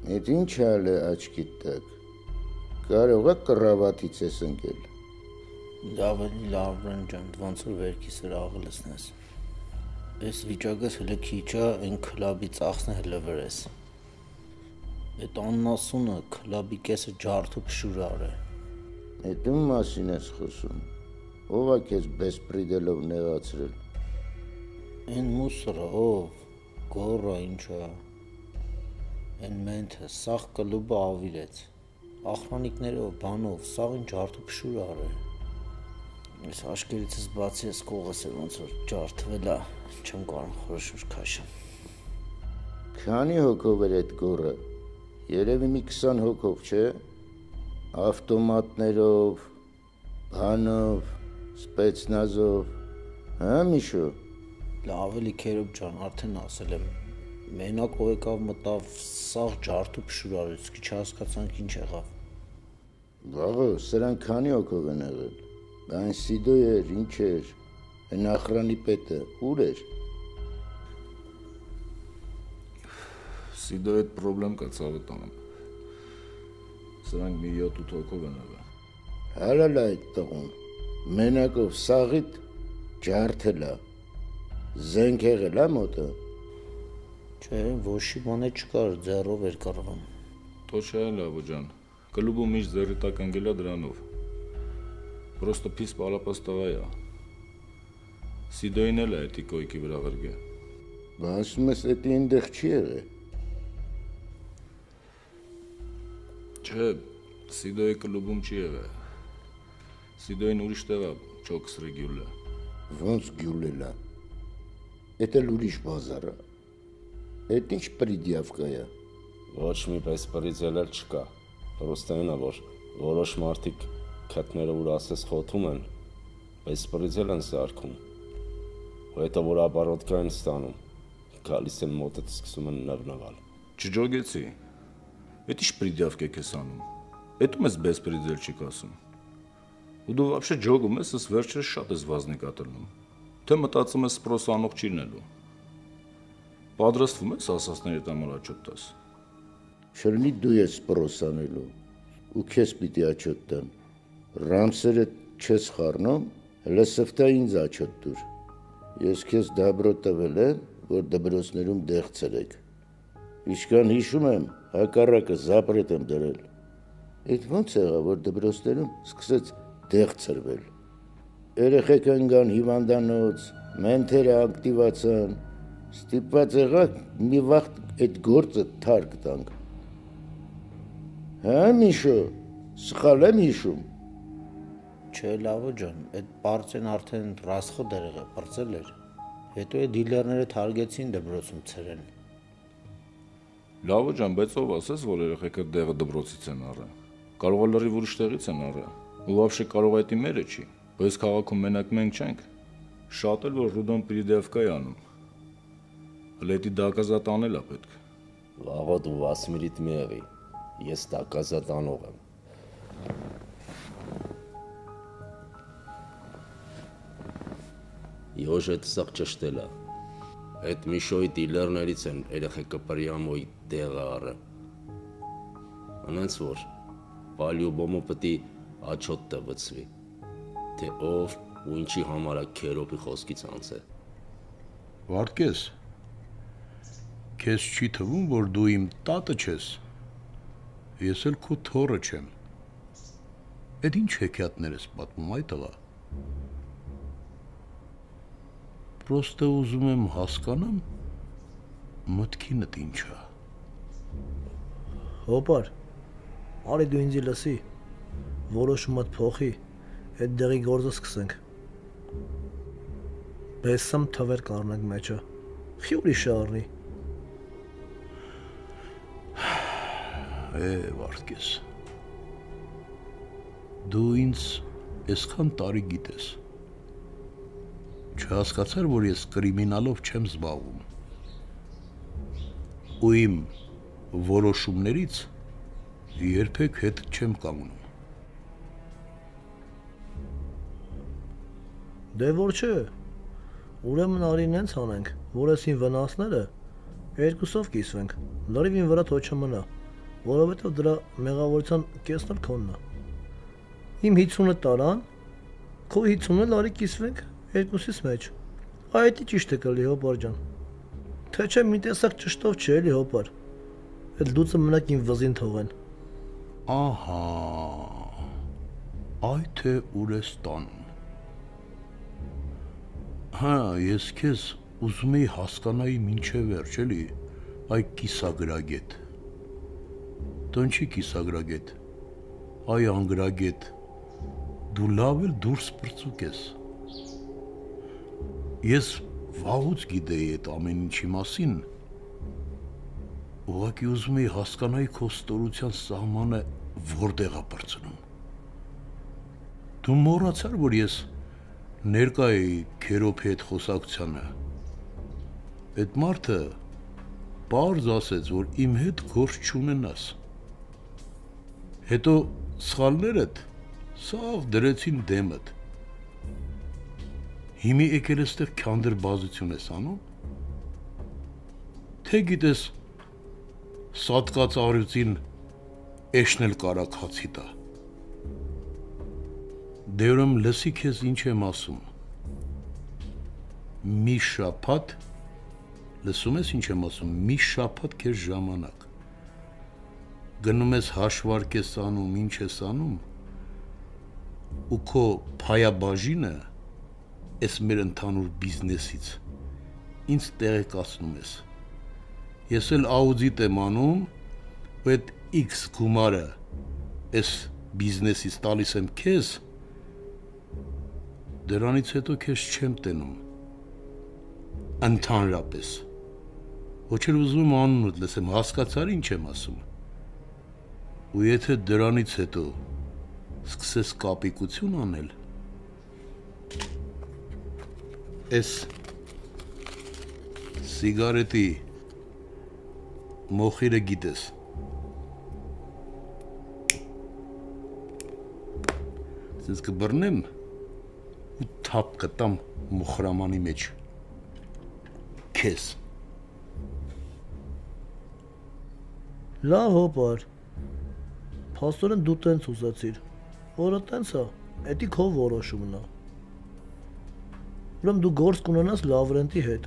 Էդ ինչ ալ է աչքիդ տակ։ Կարող է կռավատից ես ընկել։ Լավ է, լավ ջան, ոնց որ վերքիս հրաղը լսնես։ Այս վիճակս հələ քիչա այն քլաբի ծախսն հələ վրես։ Այդ աննասունը քլաբի կեսը ջարդու փշուրար է։ Էդ ում մասին ես խոսում։ Ով է քեզ բեսպրիդելով նեղացրել։ Այն մուսորը ով, գոռա ինչա։ Այն մենթը սաղ կլուբը ավիրեց։ Ախրանիկներով, բանով, սաղ ինչ ջարդու փշուրար է։ Ես աշկերիցս բացի ես կողս է ոնց որ ջարդվել է, չեմ կարող խորշուր քաշեմ։ Քանի հոգով էր այդ գոռը։ Երևի մի քսան հոգով, չէ։ Ավտոմատներով, բանով, սպեցնազով, հա Միշո։ Լավ էլի քերոբ ջան, արդեն ասել եմ։ Մենակ ով եկավ մտավ սաղ ջարդու փշուրարից, քիչ հասկացանք ինչ եղավ։ Վաղը, սրանք քանի հոգով են եղել։ Այն Սիդո էր, ինչ էր, այն ախրանի պետը, ուր էր։ Սիդո այդ պրոբլեմ կա ցավտանում։ Սրանք մի յոթ-ութ հոգով են եղել։ Հալալ այդ տղուն, մենակով սաղիտ ջարդել է, զենք եղել է մոտը։ Չէ, ոչի բան չկար, ձեռով էր կարվում։ Թո չէ լավ ջան, կլուբում միշտ ձեռի տակ ընկել է դրանով։ Պրոստը պիս պալապաս տղա է։ Սիդոին էլ է էտի կոյքի վրա ղրգե։ Բա ասում ես էտի այնտեղ չի եղել։ Չէ, Սիդոյի կլուբում չի եղել։ Սիդոյին ուրիշ տեղ է, չոքսրի գյուլը։ Ոնց գյուլել է։ Էդ էլ ուրիշ բազար է։ Էդ ինչ պրիդյավկա է։ Ոչ մի պես պրիձել էլ չկա։ Պրոստը այն է, որ որոշ մարդիկ քեթները ուր ասես խոթում են, պես պրիձել են սարքում։ Ու հետո որ ապարոտկա են ստանում, գալիս են մոտդ սկսում են նռնվալ։ Չջոգեցի։ Էդ ինչ պրիդյավկ եք ես անում։ Էդում ես բեսպրիձել չի կասում։ Ու դու вообще ջոգում ես, ըս վերջերս շատ ես վազնիկ ատելնում։ Թե մտածում ես սպրոս անող չի լինելու։ Պատրաստվում ես ասասների համար աչոտ տաս։ Չլինի դու ես սպրոս անելու, ու քեզ պիտի աչոտ տան։ Ռամսերը չես խառնում, լսվտա ինձ աչոտ դուր։ Ես քեզ դաբրո տվել եմ, որ դբրոցներում դեղ ցրեք։ Ինչքան հիշում եմ, հակառակը զապրետ եմ դրել։ Այդ ո՞նց եղավ, որ դբրոցներում սկսեց դեղ ցրվել։ Երեխեք ընկան հիվանդանոց, մենթերը ակտիվացան, ստիպված եղաք մի վաղ այդ գործը թարք տանք։ Հա Միշո, սխալ եմ հիշում։ Չէ, լավ ջան, այդ բարձեն արդեն ռասխո դերեղ է, բրծել էր։ Հետո է դիլերները թարգեցին դբրոցում ցրեն։ Լավ ջան, բայց ով ասես, որ երեխեքը դեղը դբրոցից են առը։ Կարող է լրիվ ուրիշ տեղից են առը։ Ու вообще կարող է դա մերը չի։ Բայց քաղաքում մենակ մենք չենք։ Շատ էլ որ Ռուդոն պրիդևկա է անում։ Լետի դակազատ անել է պետք։ Վաղոտ ու Վասմիրիտ մի եղի, ես դակազատ անող եմ։ Յոշ էդ սաղ ճշտել է։ Այդ Միշոյի դիլերներից են երեխեքը պրիամոյի դեղը առը։ Անենց որ պալյուբոմը պտի աչոտ տվծվի, թե ով ու ինչի համար է քերոպի խոսքից անցել։ Վարդկես, քեզ չի թվում, որ դու իմ տատը չես։ Ես էլ քո թոռը չեմ։ Էդ ինչ հեքիաթներ ես պատմում այդ տղա։ Պրոստը ուզում եմ հասկանամ մտքինդ ինչ է։ Հոպար, արի դու ինձ լսի, որոշումդ փոխի, այդ դեղի գործը սկսենք։ Բեսամ թվեր կառնենք մեջը, խի ուրիշ առնի։ Է, Վարդկես, դու ինձ այսքան տարի գիտես։ Չհասկացար, որ ես կրիմինալով չեմ զբաղվում։ Ու իմ որոշումներից երբեք հետ չեմ կանգնում։ Դե որ չէ, ուրեմն արի նենց անենք, որ այսին վնասները երկուսով կիսվենք, լրիվ ին վրա թո չմնա, որովհետև դրա մեղավորության կեսն էլ քոնն է։ Իմ հիցունը տարան, քո հիցունը լարի կիսվենք երկուսից մեջ։ Այդ ի ճիշտ է կլի հոպար ջան։ Թե չէ մի տեսակ ճշտով չէ էլի հոպար։ Այդ լուծը մնաք իմ վզին թողեն։ Ահա։ Այ թե ուր ես տանում։ Հա, ես քեզ ուզում էի հասկանայի մինչև վերջ, էլի, այ կիսագրագետ։ Դու ինչի կիսագրագետ։ Այ անգրագետ։ Դու լավ էլ դուրս պրծուկ ես։ Ես վաղուց գիտեի այդ ամեն ինչի մասին։ Ուղղակի ուզում էի հասկանայի քո ստորության սահմանը որտեղ է բարձնում։ Դու մոռացար, որ ես ներկա էի քերոփի հետ խոսակցությանը։ Այդ մարդը պարզ ասեց, որ իմ հետ գործ չունենաս։ Հետո սխալներդ սաղ դրեցին դեմդ։ Հիմի եկել էստեղ քանդրբազություն ես անում։ Թե գիտես սատկած արյուծին էշնել կարակ հացի տա։ Դե ուրեմն լսի քեզ ինչ եմ ասում։ Մի շաբաթ, լսում ես ինչ եմ ասում, մի շաբաթ քեզ ժամանակ։ Գնում ես հաշվարկ ես անում, ինչ ես անում, ու քո փայաբաժինը էս մեր ընդհանուր բիզնեսից ինձ տեղեկացնում ես։ Ես էլ աուդիտ եմ անում, ու այդ X գումարը էս բիզնեսից տալիս եմ քեզ, դրանից հետո քեզ չեմ տենում։ Ընդհանրապես։ Ոչ էլ ուզում եմ անունդ լսեմ, հասկացար ինչ եմ ասում։ Ու եթե դրանից հետո սկսես կապիկություն անել, էս սիգարետի մոխիրը գիտես։ Սենց կբռնեմ ու թափ կտամ մոխրամանի մեջ։ Քեզ։ Լավ հոպար։ Փաստորեն դու տենց ուզացիր։ Որը տենց է, էդի քո որոշումն է։ Ուրեմն դու գործ կունենաս Լավրենտի հետ։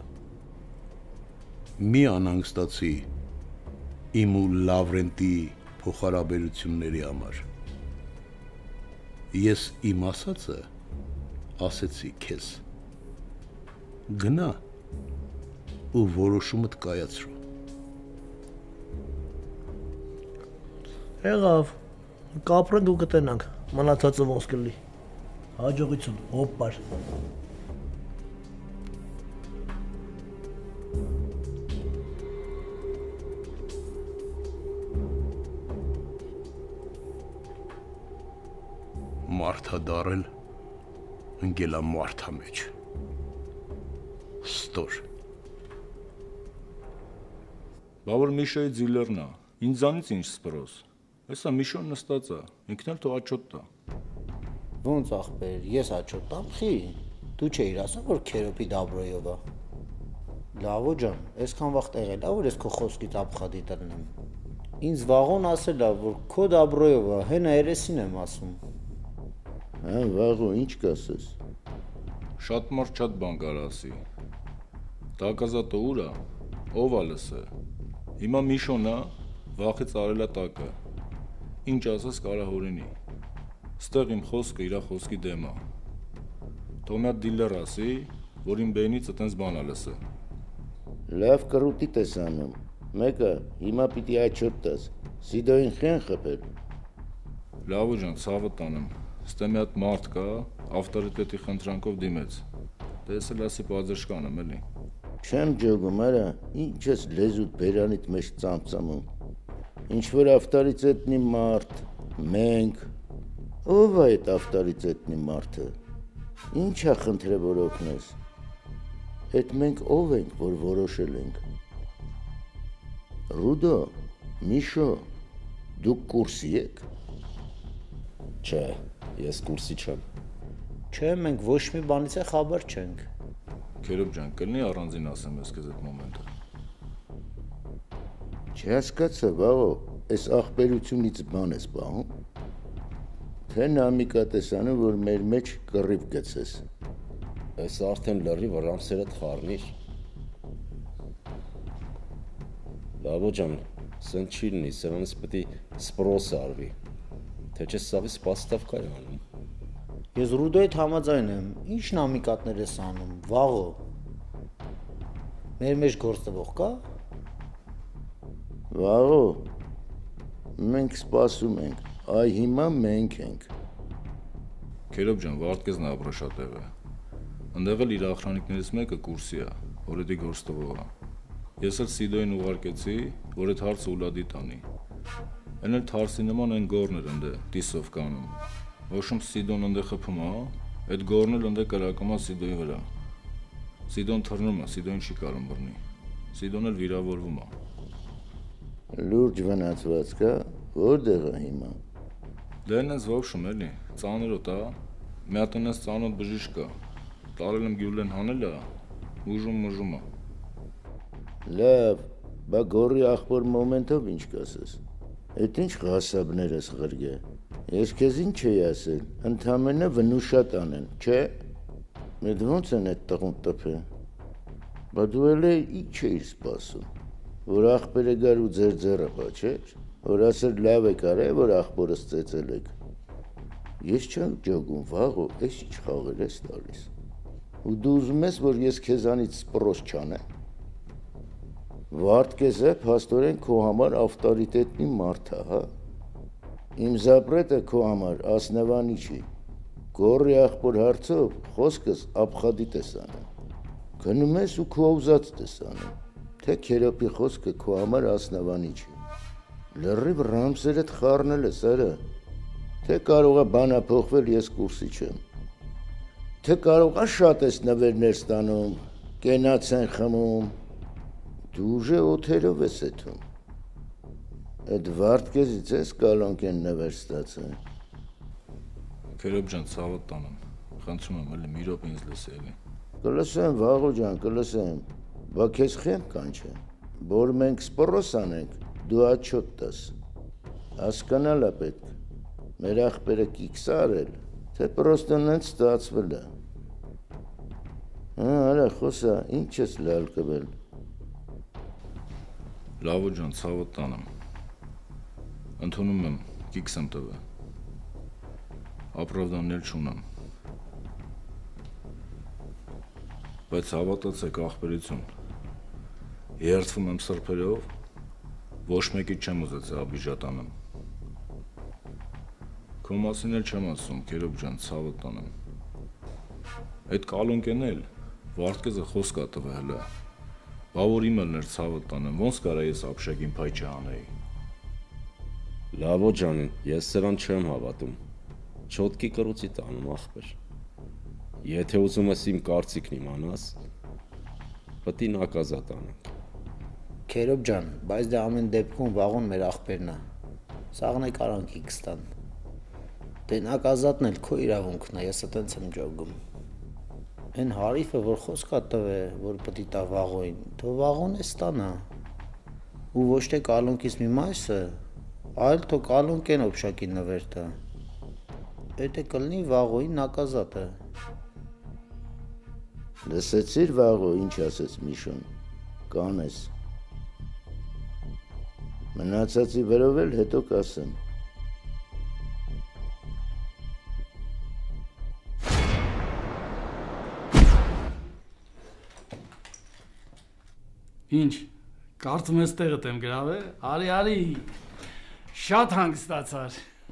Մի անհանգստացի իմ ու Լավրենտի փոխհարաբերությունների համար։ Ես իմ ասածը ասեցի քեզ։ Գնա ու որոշումդ կայացրու։ Եղավ, կապրենք ու կտենանք, մնացածը ոնց կլի։ Հաջողություն, հոպար։ Մարդա դարել ընկելա մարդա մեջ։ Ստոր։ Բա որ Միշայի ձիլերն է, ինձանից ինչ սպրոս։ Հեսա Միշոն նստած է, ինքն էլ թող աչոտ տա։ Ոնց ախպեր, ես աչոտ տամ, խի։ Դու չէիր ասում, որ քերոպի Դաբրոյով է։ Լավո ջան, այսքան վաղ եղել է, որ ես քո խոսքից ապխադի տնեմ։ Ինձ վաղոն ասել է, որ քո Դաբրոյով է, հենա երեսին եմ ասում։ Հա, վաղո, ինչ կասես։ Շատ մարդ շատ բան կար ասի։ Տակազատը ուր է, ով է լսը։ Հիմա Միշոն է, վախից արել է տակը։ Ինչ ասես կարա հորինի։ Ստեղ իմ խոսքը իրա խոսքի դեմ է։ Թող մի հատ դիլեր ասի, որ իմ բենից այտենց բան է լսը։ Լավ կռուտի տեսանում։ Մեկը հիմա պիտի աչոտ տաս։ Սիդոին խեն խփել։ Լավո ջան, ցավը տանեմ։ Ստե մի հատ մարդ կա, ավտորիտետի խնդրանքով դիմեց։ Դե ես էլ ասի պազերշկան եմ էլի։ Չեմ ջոգում, արա, ինչ ես լեզուդ բերանիդ մեջ ծամծամում։ Ինչ որ ավտորիտետնի մարդ, մենք, ով է այդ ավտորիտետնի մարդը։ Ինչ է խնդրե որ օգնես։ Այդ մենք ով ենք, որ որոշել ենք։ Ռուդո, Միշո, դուք կուրսի եք։ Չէ, ես կուրսի չեմ։ Չէ, մենք ոչ մի բանից է խաբար չենք։ Քերոբ ջան, կլինի առանձին ասեմ ես քեզ այդ մոմենտը։ Չհասկացա, վաղո, այս ախպերությունից բան ես բաղում, թե նամիկա տեսանը, որ մեր մեջ կռիվ գցես։ Այս արդեն լրի վրամսերը թխարնիր։ Լավո ջան, սեն չի լինի, սրանից պետի սպրոս արվի, թե չէ սավի սպաստավ կայ անում։ Ես Ռուդոյիդ համաձայն եմ, ինչ նամիկատներ ես անում, վաղո։ Մեր մեջ գործ տվող կա։ Վաղո, մենք սպասում ենք, այ հիմա մենք ենք։ Քերոբ ջան, Վարդգեզն է ապրաշատեղը։ Ընդեղ էլ իր ախրանիկներից մեկը կուրսի է, որ էդի գործ տվող է։ Ես էլ Սիդոյին ուղարկեցի, որ այդ հարցը ուլադի տանի։ Են էլ թարսի նման են գորներ ընդե, տիսով կանում։ Ոչմ Սիդոն ընդե խփում է, այդ գորն էլ ընդե կրակում է Սիդոյի վրա։ Սիդոն թռնում է, Սիդոյին չի կարող բռնի։ Սիդոն էլ վիրավորվում է։ Լուրջ վնասված կա, որտեղ է հիմա։ Դե այնս ոչմ էլի, ծանրոտ է, մի հատ այնս ծանոթ բժիշկ կա։ Տարել եմ գյուլեն հանել է, ուժում մժում է։ Լավ, բա գորի ախպոր մոմենտով ինչ կասես։ Այդ ինչ ղասաբներ ես ղրգե։ Ես քեզ ինչ էի ասել, ընդամենը վնուշատ անեն, չէ։ Մեդ ոնց են այդ տղուն տփե։ Բա դու էլ ինչ էիր սպասում, որ ախպերը գար ու ձեր ձեռը բաչեր, որ ասել լավ եք արել, որ ախպորս ծեծել եք։ Ես չեմ ջոգում, վաղո, ես ինչ խաղել ես տալիս։ Ու դու ուզում ես, որ ես քեզանից սպրոս չանեմ։ Վարդգեզը փաստորեն քո համար ավտորիտետնի մարդ է, հա։ Իմ զապրետը քո համար ասնավանի չի։ Գորի ախպոր հարցով խոսքս ապխադի տեսանում։ Գնում ես ու քո ուզած տեսանում, թե քերոպի խոսքը քո համար ասնավանի չի։ Լրիվ ռամսերդ խառնել ես, արա։ Թե կարող է բանա փոխվել, ես կուրսի չեմ։ Թե կարող է շատ ես նվերներ ստանում, կենաց են խմում, դու ուժե օթերով ես էթում։ Այդ Վարդգեզից ես կալոնք են նվեր ստացել։ Քերոբ ջան, ցավոտ տանեմ, խնդրում եմ, էլի մի րոպե ինձ լսի էլի։ Կլսեմ, վաղո ջան, կլսեմ, բա քեզ խեմ կանչեմ, որ մենք սպրոս անենք, դու աչոտ տաս։ Հասկանալ է պետք, մեր ախպերը կիքս արել, թե պրոստը նենց ստացվել է։ Հա, արա, խոսա, ինչ ես լալ կվել։ Լավո ջան, ցավոտ տանեմ։ Ընդունում եմ, կիքս եմ տվել։ Ապրովդաններ չունեմ։ Բայց հավատացեք ախպերություն։ Երդվում եմ սրբերով, ոչ մեկի չեմ ուզեցի աբիժատանեմ։ Քո մասին էլ չեմ ասում, Քերոբ ջան, ցավոտ տանեմ։ Այդ կալոնկեն էլ Վարդգեզը խոսք ա տվել հələ։ Բա որ իմ էլ ներ ցավոտ տանեմ, ոնց կարա ես ապշագին փայ չանեի։ Լավո ջան, ես սրան չեմ հավատում։ Չոտքի կրուցի տանում ախպեր։ Եթե ուզում ես իմ կարծիքն իմանաս, պետք է նակազատ անենք։ Քերոբ ջան, բայց դա ամեն դեպքում վաղոն մեր ախպերն է։ Սաղն է կարանք իքս տան։ Դե նակազատն էլ քո իրավունքն է, ես այտենց եմ ջոգում։ Այն հարիֆը, որ խոսք ա տվել, որ պետք է տա վաղոին, թո վաղոն է ստանա։ Ու ոչ թե կալոնքից մի մայսը, այլ թո կալոնքեն օբշակի նվեր տա։ Էդ է կլնի վաղոյի նակազատը։ Լսեցիր վաղո, ինչ ասեց Միշոն, կանես։ Մնացածի վերով էլ հետո կասեմ։ Ինչ, կարծում ես տեղդ եմ գրավել, արի, արի, շատ հանգստացար։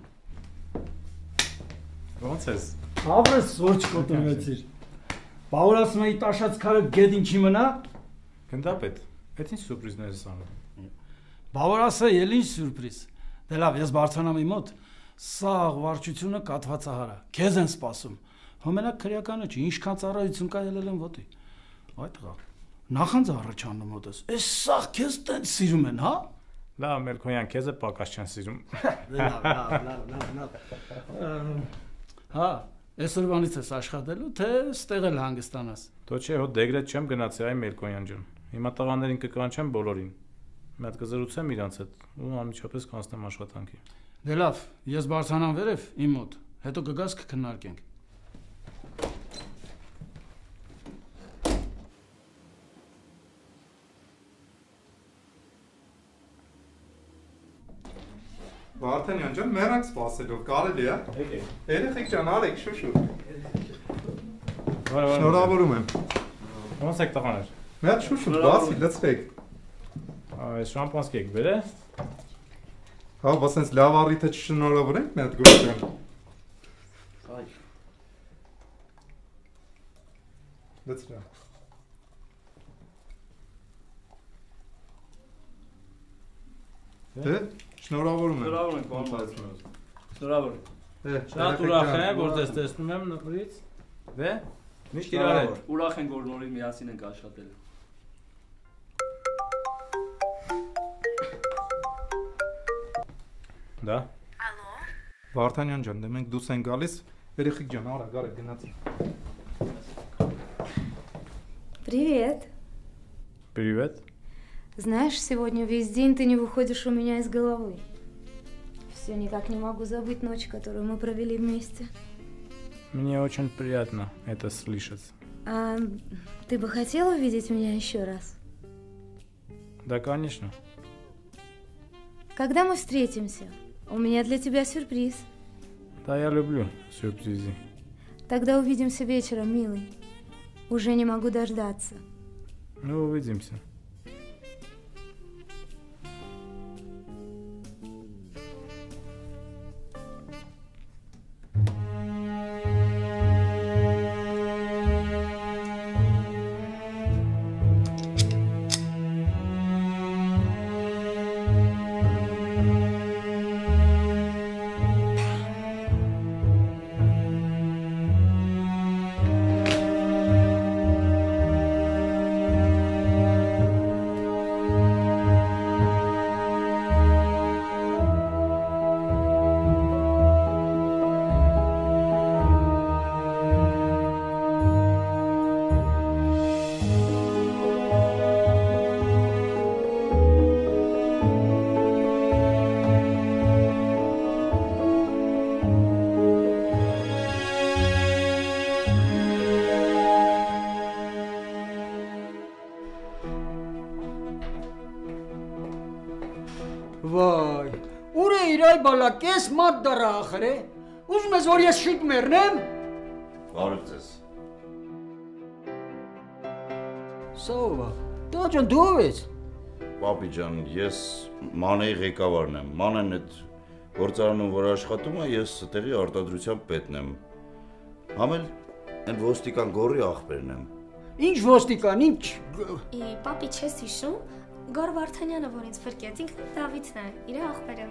Ոնց ես։ Հավրես ոչ կոտրվեցիր։ Բավոր ասում էի տաշած քարը գետ ինչի մնա։ Գնդապետ, այդ ինչ սուրպրիզներ ես անում։ Բավոր ասա ել ինչ սուրպրիզ։ Դե լավ, ես բարձրանամ իմ մոտ, սաղ վարչությունը կաթվածահարա, քեզ են սպասում։ Հոմենակ քրեականը չի, ինչքան ծառայություն կա ելել եմ ոտի։ Այ տղա, նախանձ առաջանում մոտս, էս սաղ քեզ տենց սիրում են, հա։ Լավ, Մելքոյան, քեզ է պակաս չեն սիրում։ Լավ, լավ, լավ, լավ, լավ։ Հա, այսօրվանից ես աշխատելու, թե ստեղ էլ հանգստանաս։ Դո չէ, հո դեգրետ չեմ գնացի, այ Մելքոյան ջան։ Հիմա տղաներին կկանչեմ բոլորին։ Մի հատ կզրուցեմ իրանց հետ ու անմիջապես կանցնեմ աշխատանքի։ Դե լավ, ես բարձանամ վերև իմ մոտ, հետո կգաս կքննարկենք։ Վարդանյան ջան, մեռանք սպասելով, կարելի է։ Եկեք։ Երեխեք ջան, արեք, շուշուր։ Բարև։ Շնորհավորում եմ։ Ոնց եք տղաներ։ Մի հատ շուշուր, բացի, լցրեք։ Այս շամպանսկի եք բերե։ Հա, բա սենց լավ առիթը չշնորհավորենք մի հատ գույր ջան։ Այ։ Լցրա։ Դե, շնորհավորում եմ։ Շնորհավորում եմ, պարոն Պայծմոս։ Շնորհավոր։ Շատ ուրախ եմ, որ ձեզ տեսնում եմ նորից։ Դե, միշտ իրար ենք։ Ուրախ ենք, որ նորից միասին ենք աշխատել։ Դա։ Ալո։ Վարդանյան ջան, դե մենք դուրս ենք գալիս, երեխեք ջան, արա, գարեք գնացի։ Привет. Привет. Знаешь, сегодня весь день ты не выходишь у меня из головы. Все никак не могу забыть ночь, которую мы провели вместе. Мне очень приятно это слышать. А ты бы хотел увидеть меня еще раз? Да, конечно. Когда мы встретимся? У меня для тебя сюрприз. Да, я люблю сюрпризы. Тогда увидимся вечером, милый. Уже не могу дождаться. Ну, увидимся. Վայ, ուր է իր այ բալա, կես մատ դարա ախր է, ուզում ես, որ ես շիտ մերնեմ։ Բարև ձեզ։ Սա ով է, տա ջան դու ով ես։ Պապի ջան, ես Մանեի ղեկավարն եմ, Մանեն այդ գործարանում, որ աշխատում է, ես տեղի արտադրության պետն եմ, համ էլ այն ոստիկան գորի աղբերն եմ։ Ինչ ոստիկան, ինչ… Ի պապի չես հիշում, Գոր Վարդանյանը, որ ինձ փրկեց, ինքը Դավիթն է, իր աղբերը։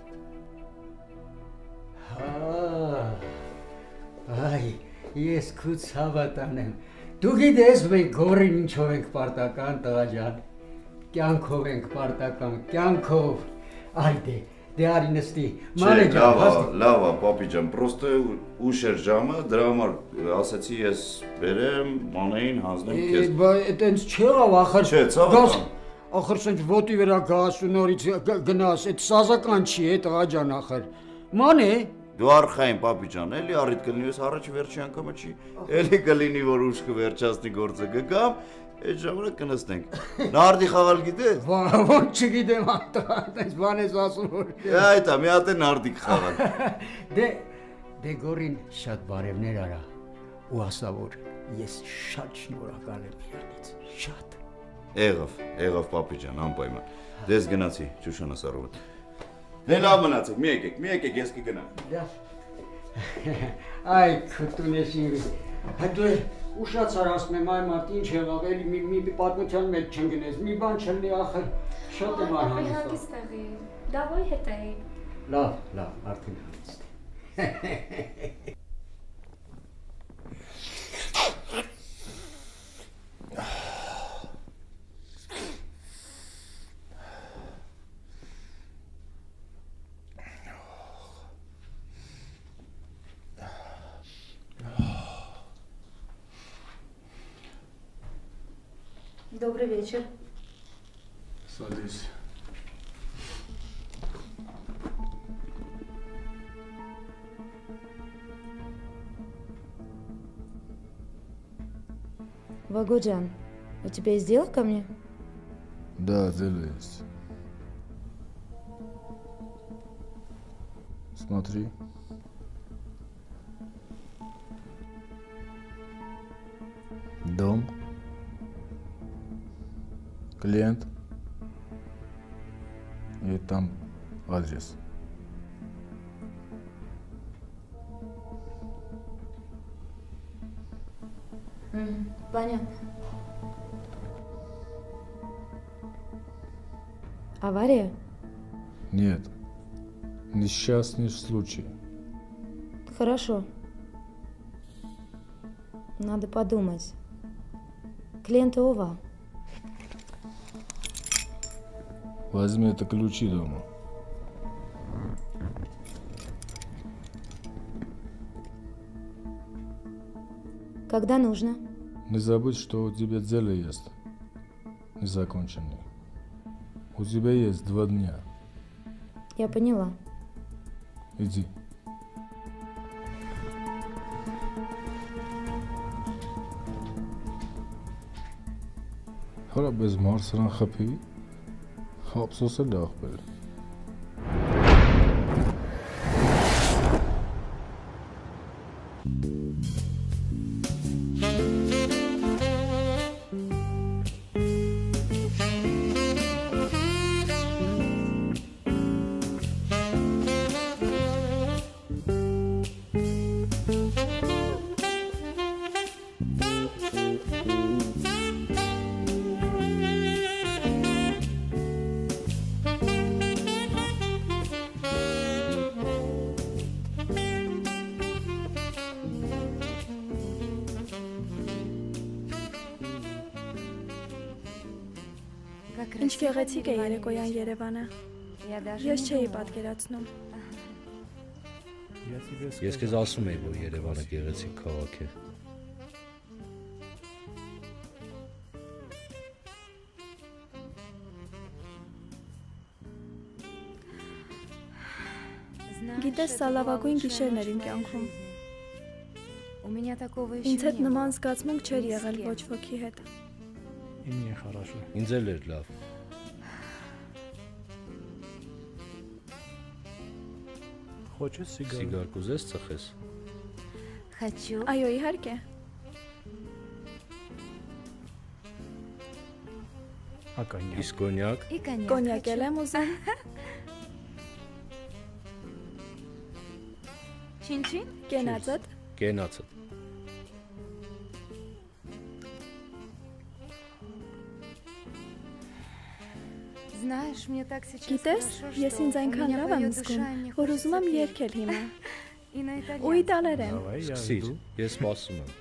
Հա, այ, ես քու ցավատան եմ։ Դու գիտես, մենք գորին ինչով ենք պարտական, տղա ջան։ Կյանքով ենք պարտական, կյանքով։ Այդե, դե արի նստի։ Մանե ջան, հաստի։ Լավ է, պապի ջան, պրոստը ուշ էր ժամը, դրա համար ասեցի ես բերեմ, Մանեին հանձնեմ քեզ։ Բա այտենց չեղավ ախր։ Չէ, ցավական։ Ախր սենց ոտի վրա գաս ու նորից գնաս, այդ սազական չի է տղա ջան ախր։ Մանե։ Դու արխային պապի ջան, էլի առիթ կլինի, ես առաջ վերջի անգամը չի, էլի կլինի, որ ուշ կվերջացնի գործը կգամ, այդ ժամանակ կնստենք։ Նարդի խաղալ գիտես։ Ո՞նց չգիտեմ, այդպես բան ես ասում որ։ Այդ է, մի հատ է նարդի խաղալ։ Դե դե գորին շատ բարևներ արա ու ասա որ ես շատ շնորհակալ եմ իրանից, շատ։ Եղավ, եղավ պապի ջան, անպայման։ Դες գնացի, Շուշանաս առավոտ։ Դե լավ մնացեք, մի եկեք, մի եկեք, ես կգնամ։ Այ քտունեսի։ Հետո ուշացար ասում եմ, այ մարդ ինչ եղավ, էլի մի մի պատմության մեջ չընկնես, մի բան չլինի ախր, շատ եմ անհանգիստ։ Դավոյ հետ է։ Լավ, լավ, արդեն հանգիստ է։ Добрый вечер. Садись. Вагоджан, у тебя есть дело ко мне? Да, дело есть. Смотри. Дом. Клиент. И там адрес. М, понятно. Авария? Нет. Несчастный случай. Хорошо. Надо подумать. Клиента Ова. Возьми это ключи дома. Когда нужно? Не забудь, что у тебя дело есть. Незаконченное. У тебя есть два дня. Я поняла. Иди. Հորա bez մարսրան խփի, հապսոսել է աղբել։ Ինչ գեղեցիկ է երեկոյան Երևանը։ Ես չէի պատկերացնում։ Ես քեզ ասում եի, որ Երևանը գեղեցիկ քաղաք է։ Գիտես, սա լավագույն գիշերն էր իմ կյանքում։ Ինձ հետ նման զգացմունք չէր եղել ոչ ոքի հետ։ И мне хорошо. Ինձ էլ էր լավ։ Хочешь сигару? Սիգար կուզես ծխես։ Хочу։ Այո, իհարկե։ А коньяк? Իսկ կոնյակ։ Կոնյակ էլ եմ ուզում։ Չին-չին։ Կենացդ։ Կենացդ։ Знаешь, мне так сейчас Գիտես, ես ինձ այնքան լավ եմ զգում, որ ուզում եմ երգել հիմա։ Ու իտալերեն։ Սկսիր, ես սպասում եմ։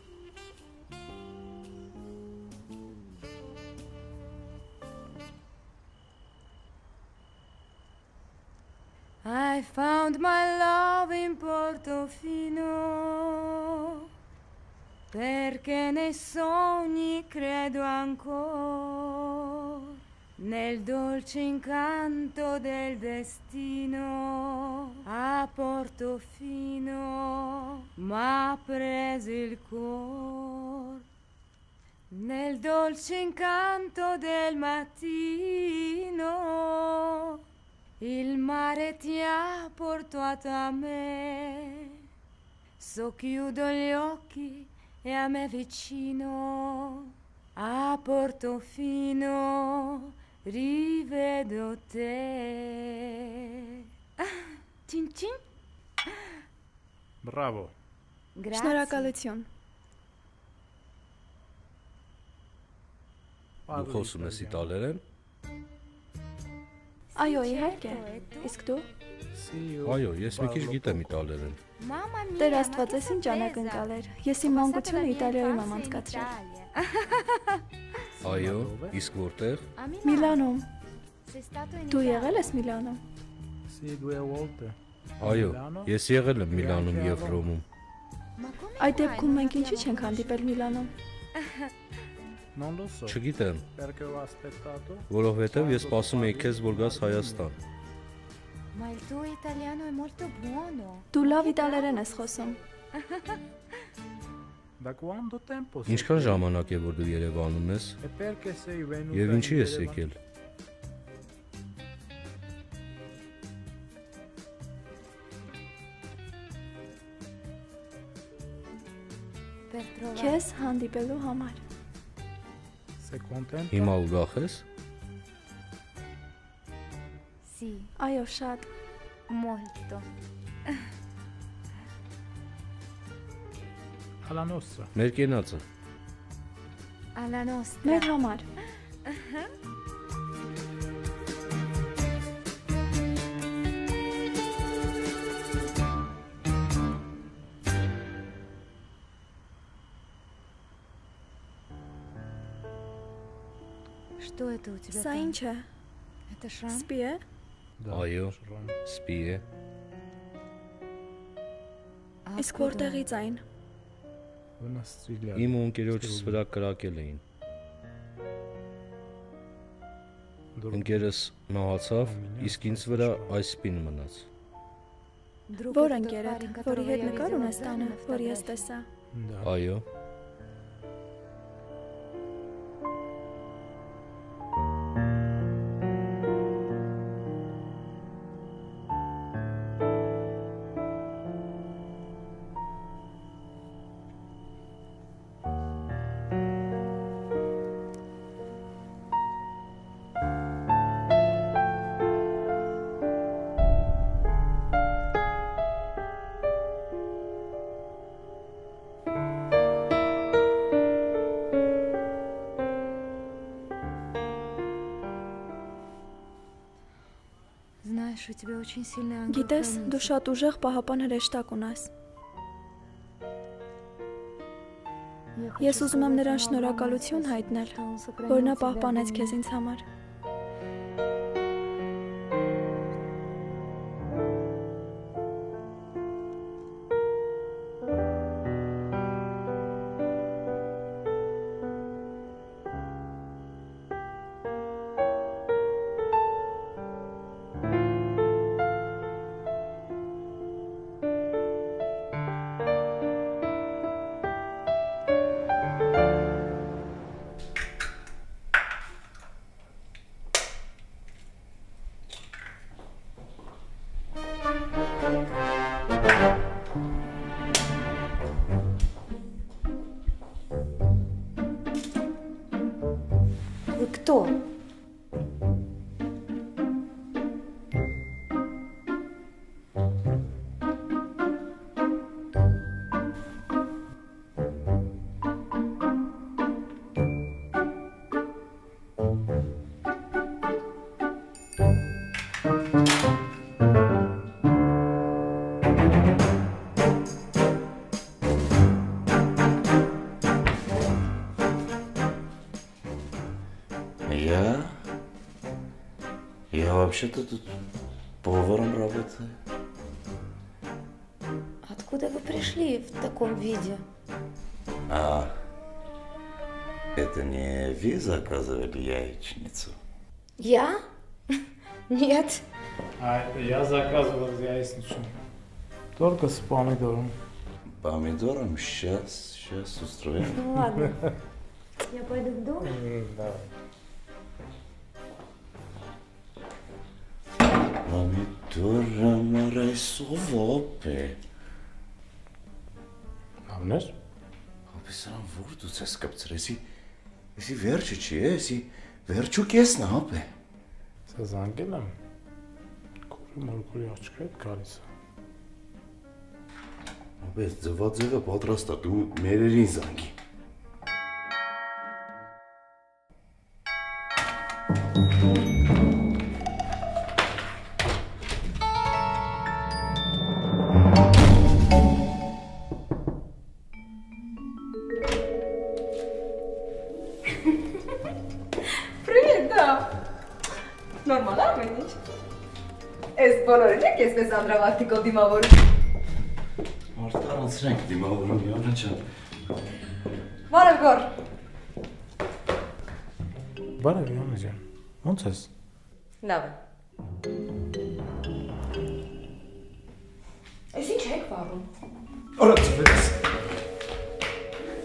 I found my love in Portofino, perché nei sogni credo ancora, nel dolce incanto del destino. A Portofino m'ha preso il cuore, nel dolce incanto del mattino. Il mare ti ha portato a me, socchiudo gli occhi e a me vicino, a Portofino rivedo te. Cin cin. Bravo. Շնորհակալություն։ Դու խոսում ես իտալերեն։ Այո, իհարկե։ Իսկ դու։ Այո, ես մի քիչ գիտեմ իտալերեն։ Տեր Աստված, ես ինչ անակնկալ էր։ Ես իմ մանկությունը Իտալիայում եմ անցկացրել։ Այո, իսկ որտեղ։ Միլանում։ Դու եղել ես Միլանում։ Sì, due volte. Այո, ես եղել եմ Միլանում եւ Ռոմում։ Այդ դեպքում մենք ինչի չենք հանդիպել Միլանում։ Non lo so. Չգիտեմ։ Perché ho aspettato? Որովհետև ես սպասում էի քեզ, որ գաս Հայաստան։ Ma il tuo italiano è molto buono. Դու լավ իտալերեն ես խոսում։ Da quando tempo? Ինչքան ժամանակ է որ դու Երևանում ես։ E perché sei venuta? Եվ ինչի ես եկել։ Քեզ հանդիպելու համար։ Sei contenta? Հիմա ուրախ ես։ Sì. Այո, շատ։ Molto. Alla nostra. Մեր կենացը։ Alla nostra. Մեր համար։ Что это у тебя Սա там? ինչ է։ Это шрам? Սպի է։ Այո, սպի է։ Իսկ որտեղից այն։ Իմ ընկերոջս վրա կրակել էին։ Ընկերս մահացավ, իսկ ինձ վրա այս սպին մնաց։ Որ ընկերդ, որի հետ նկար ունես տանը, որ ես տեսա։ Այո։ Знаешь, у тебя очень сильный ангел. Գիտես, դու շատ ուժեղ պահապան հրեշտակ ունես։ Ես ուզում եմ նրան շնորհակալություն հայտնել, որ նա պահպանեց քեզ ինձ համար։ Вы кто? Я? Я вообще-то тут поваром работаю. Откуда вы пришли в таком виде? А, это не вы заказывали яичницу? Я? Нет. А это я заказывал яичницу. Только с помидором. Помидором? Сейчас, сейчас устроим. Ну ладно. Я пойду в дом. Давай. Помидором արայսովոպ Ամնես։ Ապես սրան որ դուց ես կպցր, եսի, եսի վերջը չի է, եսի վերջու կեսն է, ապե։ Սա զանգել եմ, կորի մորգորի աչկը հետ գալիս է։ Ապես ձվաձևը պատրաստ է, դու մերերին զանգի։ Привет, да. Նորմալ է ամեն ինչ։ Էս բոլորին եք էսպես անդրավարտիկով դիմավորում։ Մարդ առանցրենք դիմավորում, Յոանա ջան։ Բարև գոր։ Բարև Յոանա ջան։ Ոնց ես։ Լավ է։ Էս ինչ եք վառում։ Արա ծվեց։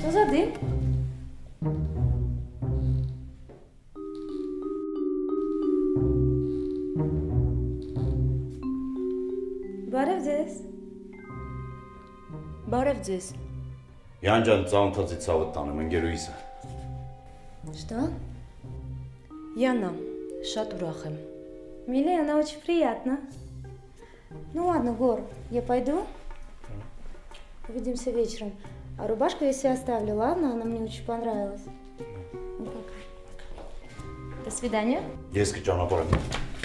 Что за дым? Բարև ձեզ։ Բարև ձեզ։ Յանջան ծանոթացի ցավը տանեմ ընկերուհիս։ Что? Яна, շատ ուրախ եմ։ Милена, очень приятно. Ну ладно, Гор, я пойду. Увидимся вечером. А рубашку я себе оставлю, ладно? Она мне очень понравилась. Ну, пока. До свидания. Ես կճանապարհեմ։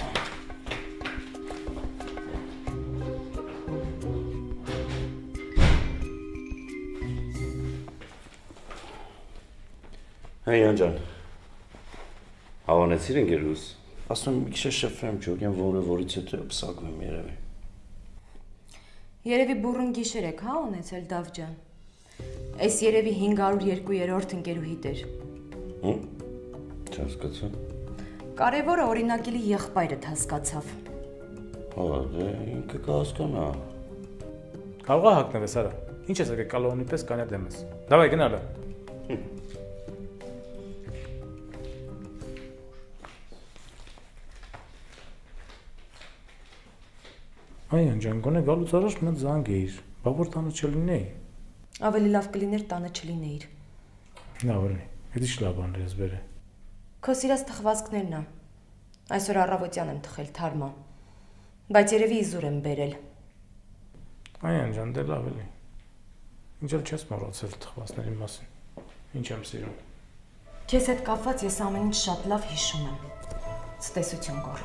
Հայ Յանջան։ Հավանեցիր ընկերուս։ Ասում եմ մի քիչ շփվեմ, ճոգեմ, որը որից հետո պսակվեմ երևի։ Երևի բուրըն գիշեր եք, հա, ունեցել Դավ ջան։ Այս երևի հինգ հարյուր երկու ընկերուհիդ էր։ Հմ։ Չհասկացա։ Կարևորը օրինակելի եղբայրդ հասկացավ։ Հա, դե ինքը կհասկանա։ Կարող է հագնվես արա։ Ինչ ես եկել կալոնի պես կանյա դեմես։ Դավայ գնալը։ Այն ջան, գոնե գալուց առաջ մտ զանգ էիր, բա որ տանը չլինեի։ Ավելի լավ կլիներ տանը չլինեիր։ Լավ է, դա ինչ լավ բան ես բերե։ Քո սիրած թխվածքներն ա։ Այսօր առավոտյան եմ թխել թարմա, բայց երևի իզուր եմ բերել։ Այն ջան, դե լավ էլի։ Ինչ էլ չես մոռացել թխվածքների մասին։ Ինչ եմ սիրում։ Քեզ հետ կապված ես ամեն ինչ շատ լավ հիշում եմ։ Ցտեսություն Գոր։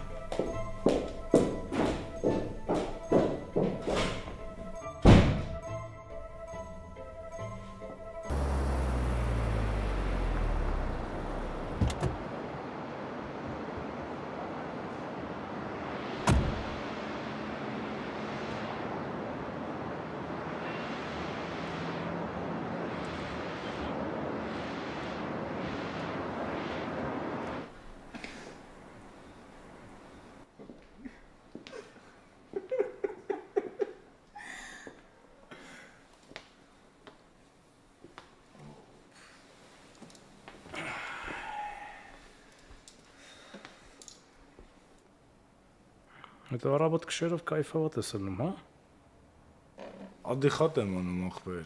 Հետո առավոտ քշերով կայֆավատ ես ելնում, հա? Ադիխատ եմ անում ախպեր։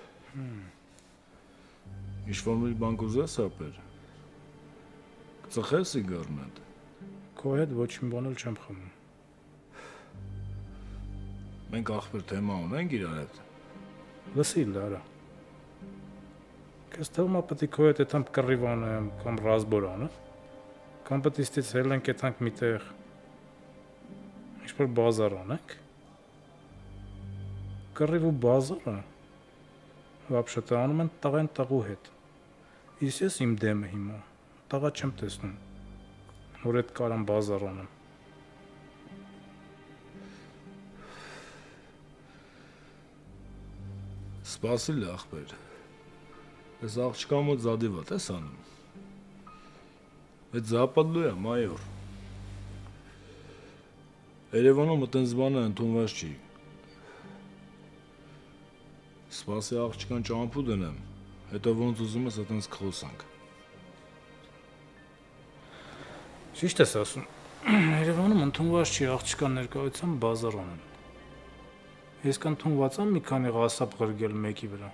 Ինչ-որ մի բան կուզես ապեր։ Կծխես սիգարնդ։ Քո հետ ոչ մի բան էլ չեմ խմում։ Մենք ախպեր թեմա ունենք իրար հետ։ Լսի լարա։ Քեզ թվում է պետք է քո հետ այդքան կռիվ անեմ կամ ռազբոր անեմ։ Կամ պետք է ստից հելենք այդքան միտեղ։ Ինչ-որ բազար անենք։ Կռիվ ու բազարը вообще-то անում են տղեն տղու հետ։ Իսկ ես իմ դեմը հիմա տղա չեմ տեսնում, որ այդ կարամ բազար անեմ։ Սպասիլ ախպեր։ Ես աղջկա մոտ զադիվատ ես անում։ Այդ զապադլու է, մայոր։ Երևանում այտենց բանը ընդունված չի։ Սպասի աղջկան ճամփու դնեմ, հետո ոնց ուզում ես այտենց կխոսանք։ Ճիշտ ես ասում։ Երևանում ընդունված չի աղջկան ներկայությամբ բազար անեն։ Ես կընդունված եմ մի քանի ղասապ ղրգել մեկի վրա։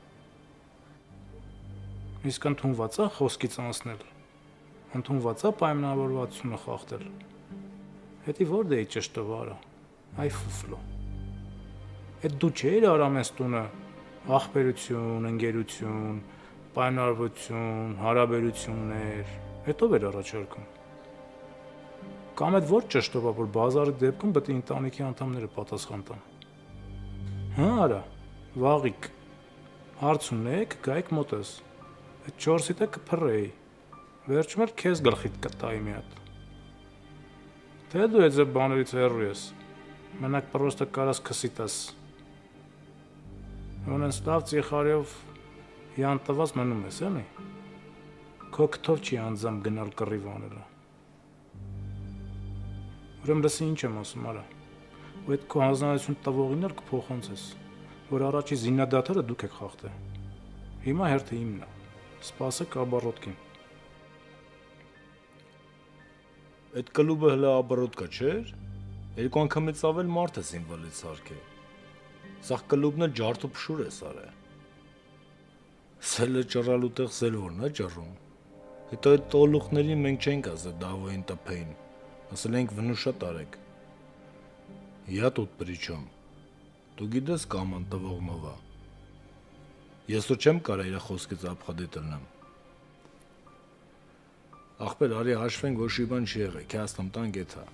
Իսկ ընդունված է խոսքից անցնել։ Ընդունված է պայմանավորվածությունը խախտել։ Հետի որ դեի ճշտով արա, այ ֆուֆլո։ Այդ դու չէիր արամ ես տունը, ախպերություն, ընկերություն, պայմանավորություն, հարաբերություններ, հետո էր առաջարկում։ Կամ այդ որ ճշտով է, որ բազարի դեպքում պետք է ընտանիքի անդամները պատասխան տան։ Հա արա, վաղիկ, հարց ունեք, գայք մոտես, այդ չորսիտը կփռեի, վերջում էլ քեզ գլխիդ կտայի մի հատ։ Թե դու այդ բաներից հեռու ես, մենակ պրոստը կարաս քսիտաս։ Ունես լավ ծիխարյով յան տված մնում ես, էլի։ Քո քթով չի անձամբ գնալ կռիվ անելը։ Ուրեմն լսի ինչ եմ ասում արա։ Ու այդ քո հանձնարարություն տվողին էլ կփոխանցես, որ առաջի զինադադարը դուք եք խախտել։ Հիմա հերթը իմն է։ Սպասեք աբարոտկին։ Այդ կլուբը հələ աբարոտկա չէր։ Երկու անգամից ավել մարդ է զինվալից սարքե։ Սա կլուբն է ջարդ ու փշուր է սարը։ Սելը ճռալու տեղ սելորն է ճռում։ Հետո այդ տոլուխներին մենք չենք ասել դավոյին տփեին։ Ասել ենք վնուշա տարեք։ Я тут при чем? Դու գիտես կաման տվողմովա։ Ես ու չեմ կարա իր խոսքից ապխադետ լնեմ։ Ախպեր, արի հաշվենք, որ շի բան չի եղել, քեստամ տան գեթա։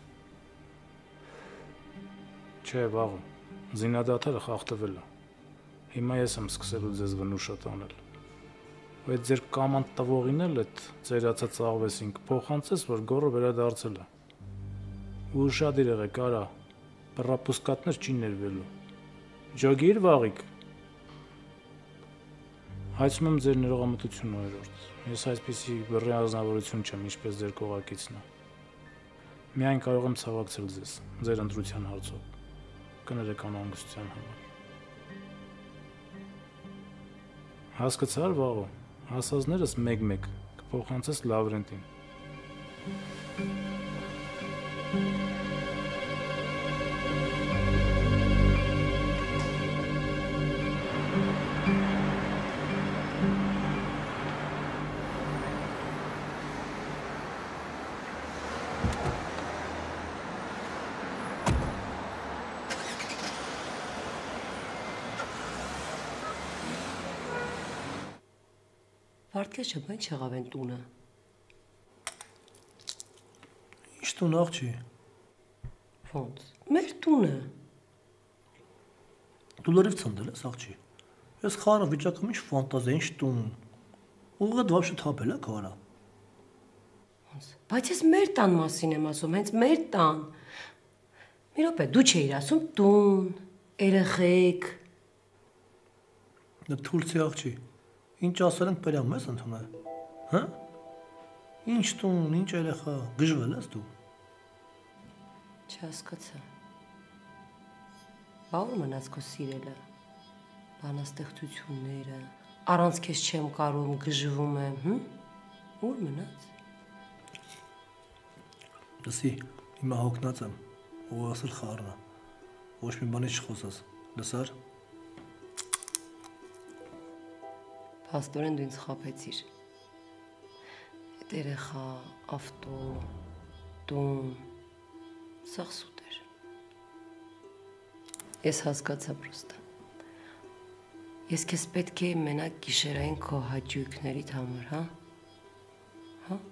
Չէ, վաղը, զինադադարը խախտվել է։ Հիմա ես եմ սկսելու ձեզ վնուշատ անել։ Ու այդ ձեր կաման տվողին էլ այդ ծերացած աղվեսին կփոխանցես, որ գորը վերադարձել է։ Ու շատ իր եղեք, արա, պռապուսկատներ չի ներվելու։ Ջոգիր վաղիկ։ Հայցում եմ ձեր ներողամտությունը օրորդ։ Ես այսպիսի բռի ազնվորություն չեմ, ինչպես ձեր կողակիցն է։ Միայն կարող եմ ցավակցել ձեզ, ձեր ընտրության հարցով։ Կներեք անհանգստության համար։ Հասկացար վաղո, ասածներս մեկ-մեկ կփոխանցես Լավրենտին։ Վարդգեշը բան չեղավ են տունը։ Ինչ տուն աղջի։ Ոնց։ Մեր տունը։ Դու լրիվ ցնդել ես աղջի։ Ես խառը վիճակում ինչ ֆանտազիա, ինչ տուն։ Ուղղակի դու вообще թափել է քարա։ Ոնց։ Բայց ես մեր տան մասին եմ ասում, հենց մեր տան։ Մի րոպե, դու չէիր ասում տուն, երեխեք։ Դա թուրցի աղջի։ Ինչ ասել ենք պերյամ ես ընդունել, հա? Ինչ տուն, ինչ երեխա, գժվել ես դու։ Չհասկացա։ Բաղ մնաց քո սիրելը, բանաստեղծությունները, առանց քեզ չեմ կարում, գժվում եմ, հմ? Ուր մնաց։ Լսի, հիմա հոգնած եմ, ու ասել խառնա, ոչ մի բանի չխոսաս, լսար։ Փաստորեն դու ինձ խաբեցիր։ Այդ երեխա, ավտո, տուն, սաղ սուտ էր։ Ես հասկացա պրոստը։ Ես քեզ պետք է մենակ գիշերային քո հաճույքներիդ համար, հա? Հա?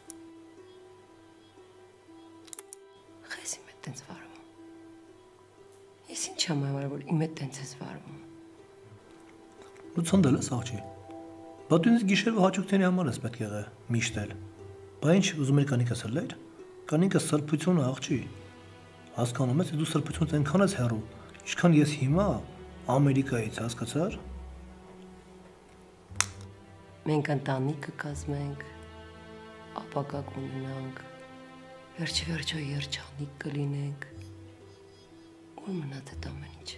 Խես իմ հետ տենց վարվում։ Ես ինչ եմ համար, որ իմ հետ տենց ես վարվում։ Դու ցնդել ես աղջի։ Բա դու ինձ գիշերվա հաճույքների համար ես պետք եղել միշտ էլ։ Բա ինչ ուզում ես կանիկը սրլեր։ Կանիկը սրբությունը աղջի։ Հասկանում ես, դու սրբությունից այնքան ես հեռու, ինչքան ես հիմա Ամերիկայից, հասկացար։ Մենք ընտանիք կկազմենք, ապագա կունենանք, վերջի վերջո երջանիկ կլինենք։ Ուր մնաց այդ ամեն ինչ։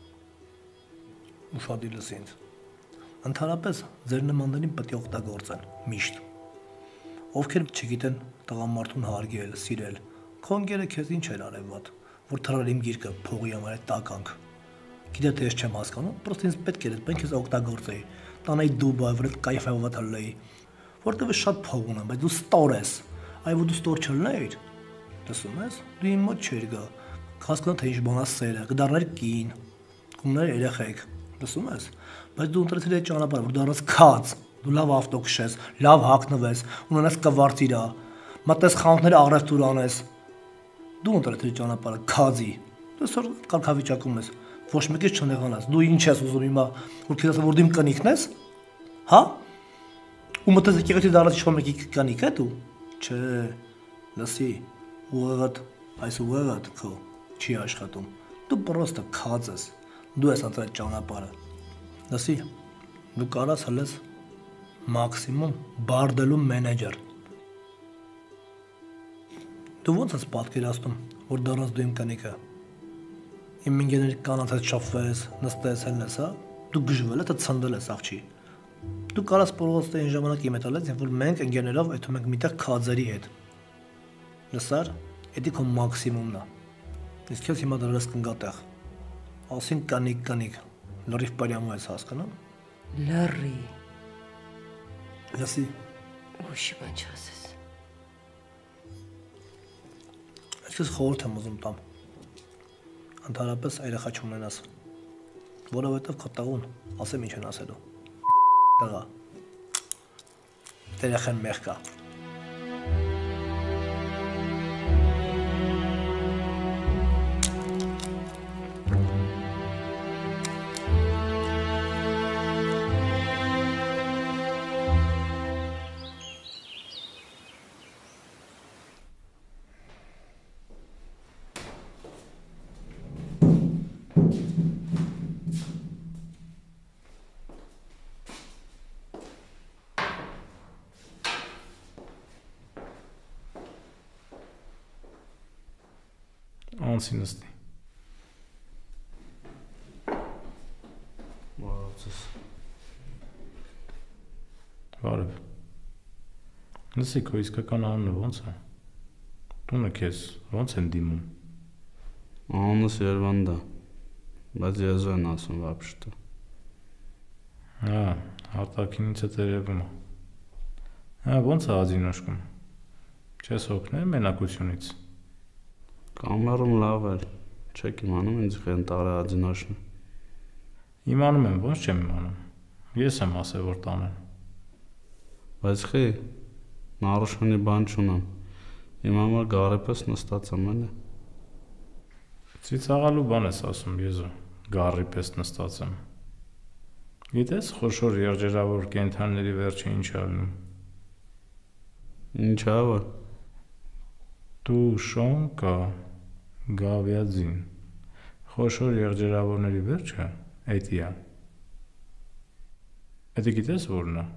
Ուշադի լսի ինձ։ Ընդհանրապես ձեր նմաններին պետք է օգտագործեն միշտ։ Ովքեր չգիտեն տղամարդուն հարգել, սիրել, քո ընկերը քեզ ինչ էր արել վատ, որ թռար իմ գիրկը փողի համար է տականք։ Գիտե թե ես չեմ հասկանում, պրոստը ինձ պետք էր այդ քեզ օգտագործեի, տանեի Դուբայ, որ այդ կայֆայով հալեի, որտեղ ես շատ փող ունեմ, բայց դու ստոր ես, այ որ դու ստոր չլներ, լսում ես, դու իմ մոտ չեր գա, հասկանա թե ինչ բան է սերը, կդառնար կին, կունենար երեխեք, լսում ես։ Բայց դու ընտրեցել ես ճանապարհ, որ դառնաս քաց, դու լավ ավտո քշես, լավ հագնվես, ունենաս կվարտիրա, մտես խանութները առևտուր անես։ Դու ընտրեցել ես ճանապարհը քածի։ Դու սոր կարգավիճակում ես, ոչ մեկից չնեղանաս։ Դու ինչ ես ուզում հիմա, որ քեզ ասեմ, որ դու իմ կնիկն ես։ Հա? Ու մտես եկեղեցի դառնաս ինչ-որ մեկի կնիկ է դու։ Չէ, լսի, ուղղակի այս ուղղակի քո չի աշխատում։ Դու պրոստը քած ես։ Դու ես ընտրել ճանապարհը։ Լսի, դու կարաս հլես մաքսիմում բարդելու մենեջեր։ Դու ոնց ես պատկերացնում, որ դառնաս դու իմ կնիկը։ Իմ ինգեների կանանց հետ շփվես, նստես հելնես, հա։ Դու գժվել ես, թե ցնդել ես աղջի։ Դու կարաս փողոցը այն ժամանակ իմ հետ ալես, որ մենք ընկերներով այդում ենք միտեղ քաձերի հետ։ Լսար, դա քո մաքսիմումն է։ Իսկ ես հիմա դրես կնգատեղ։ Ասին կանիկ կանիկ։ Լրիվ բարյամու ես հասկանում։ Լրի։ Լսի։ Ուշի բան չասես։ Ես խորհուրդ եմ ուզում տամ։ Ընդհանրապես երեխա չունենաս։ Որովհետև քո տաղուն ասեմ ինչ են ասելու։ Տղա։ Երեխան մեղք է։ Անցի նստի։ Բարոյցս։ Բարև։ Լսի, քո իսկական անունը ո՞նց է։ Տունը քեզ ո՞նց են դիմում։ Անունս Երվանդ է, բայց ես են ասում վաբշտը։ Հա, արտաքինից է երևում։ Հա, ո՞նց է ածինոշկում։ Չես օգնել մենակությունից։ Կամերում լավ էր, չեք իմանում ինձ խենտարը ածինոշն։ Իմանում եմ, ոնց չեմ իմանում։ Ես եմ ասել, որ տանեմ։ Բայց խի, նարուշանի բան չունեմ։ Իմ համար գարեպես նստած եմ էլի։ Ծիծաղալու բան ես ասում, Եզո, գարի պես նստած եմ։ Գիտես խոշոր եղջերավոր կենդանների վերջը ինչ է ալնում։ Ինչ է որ։ Դու շոնկա գավյաձին։ Խոշոր եղջերավորների վերջը էդի է։ Էդի գիտես որն է։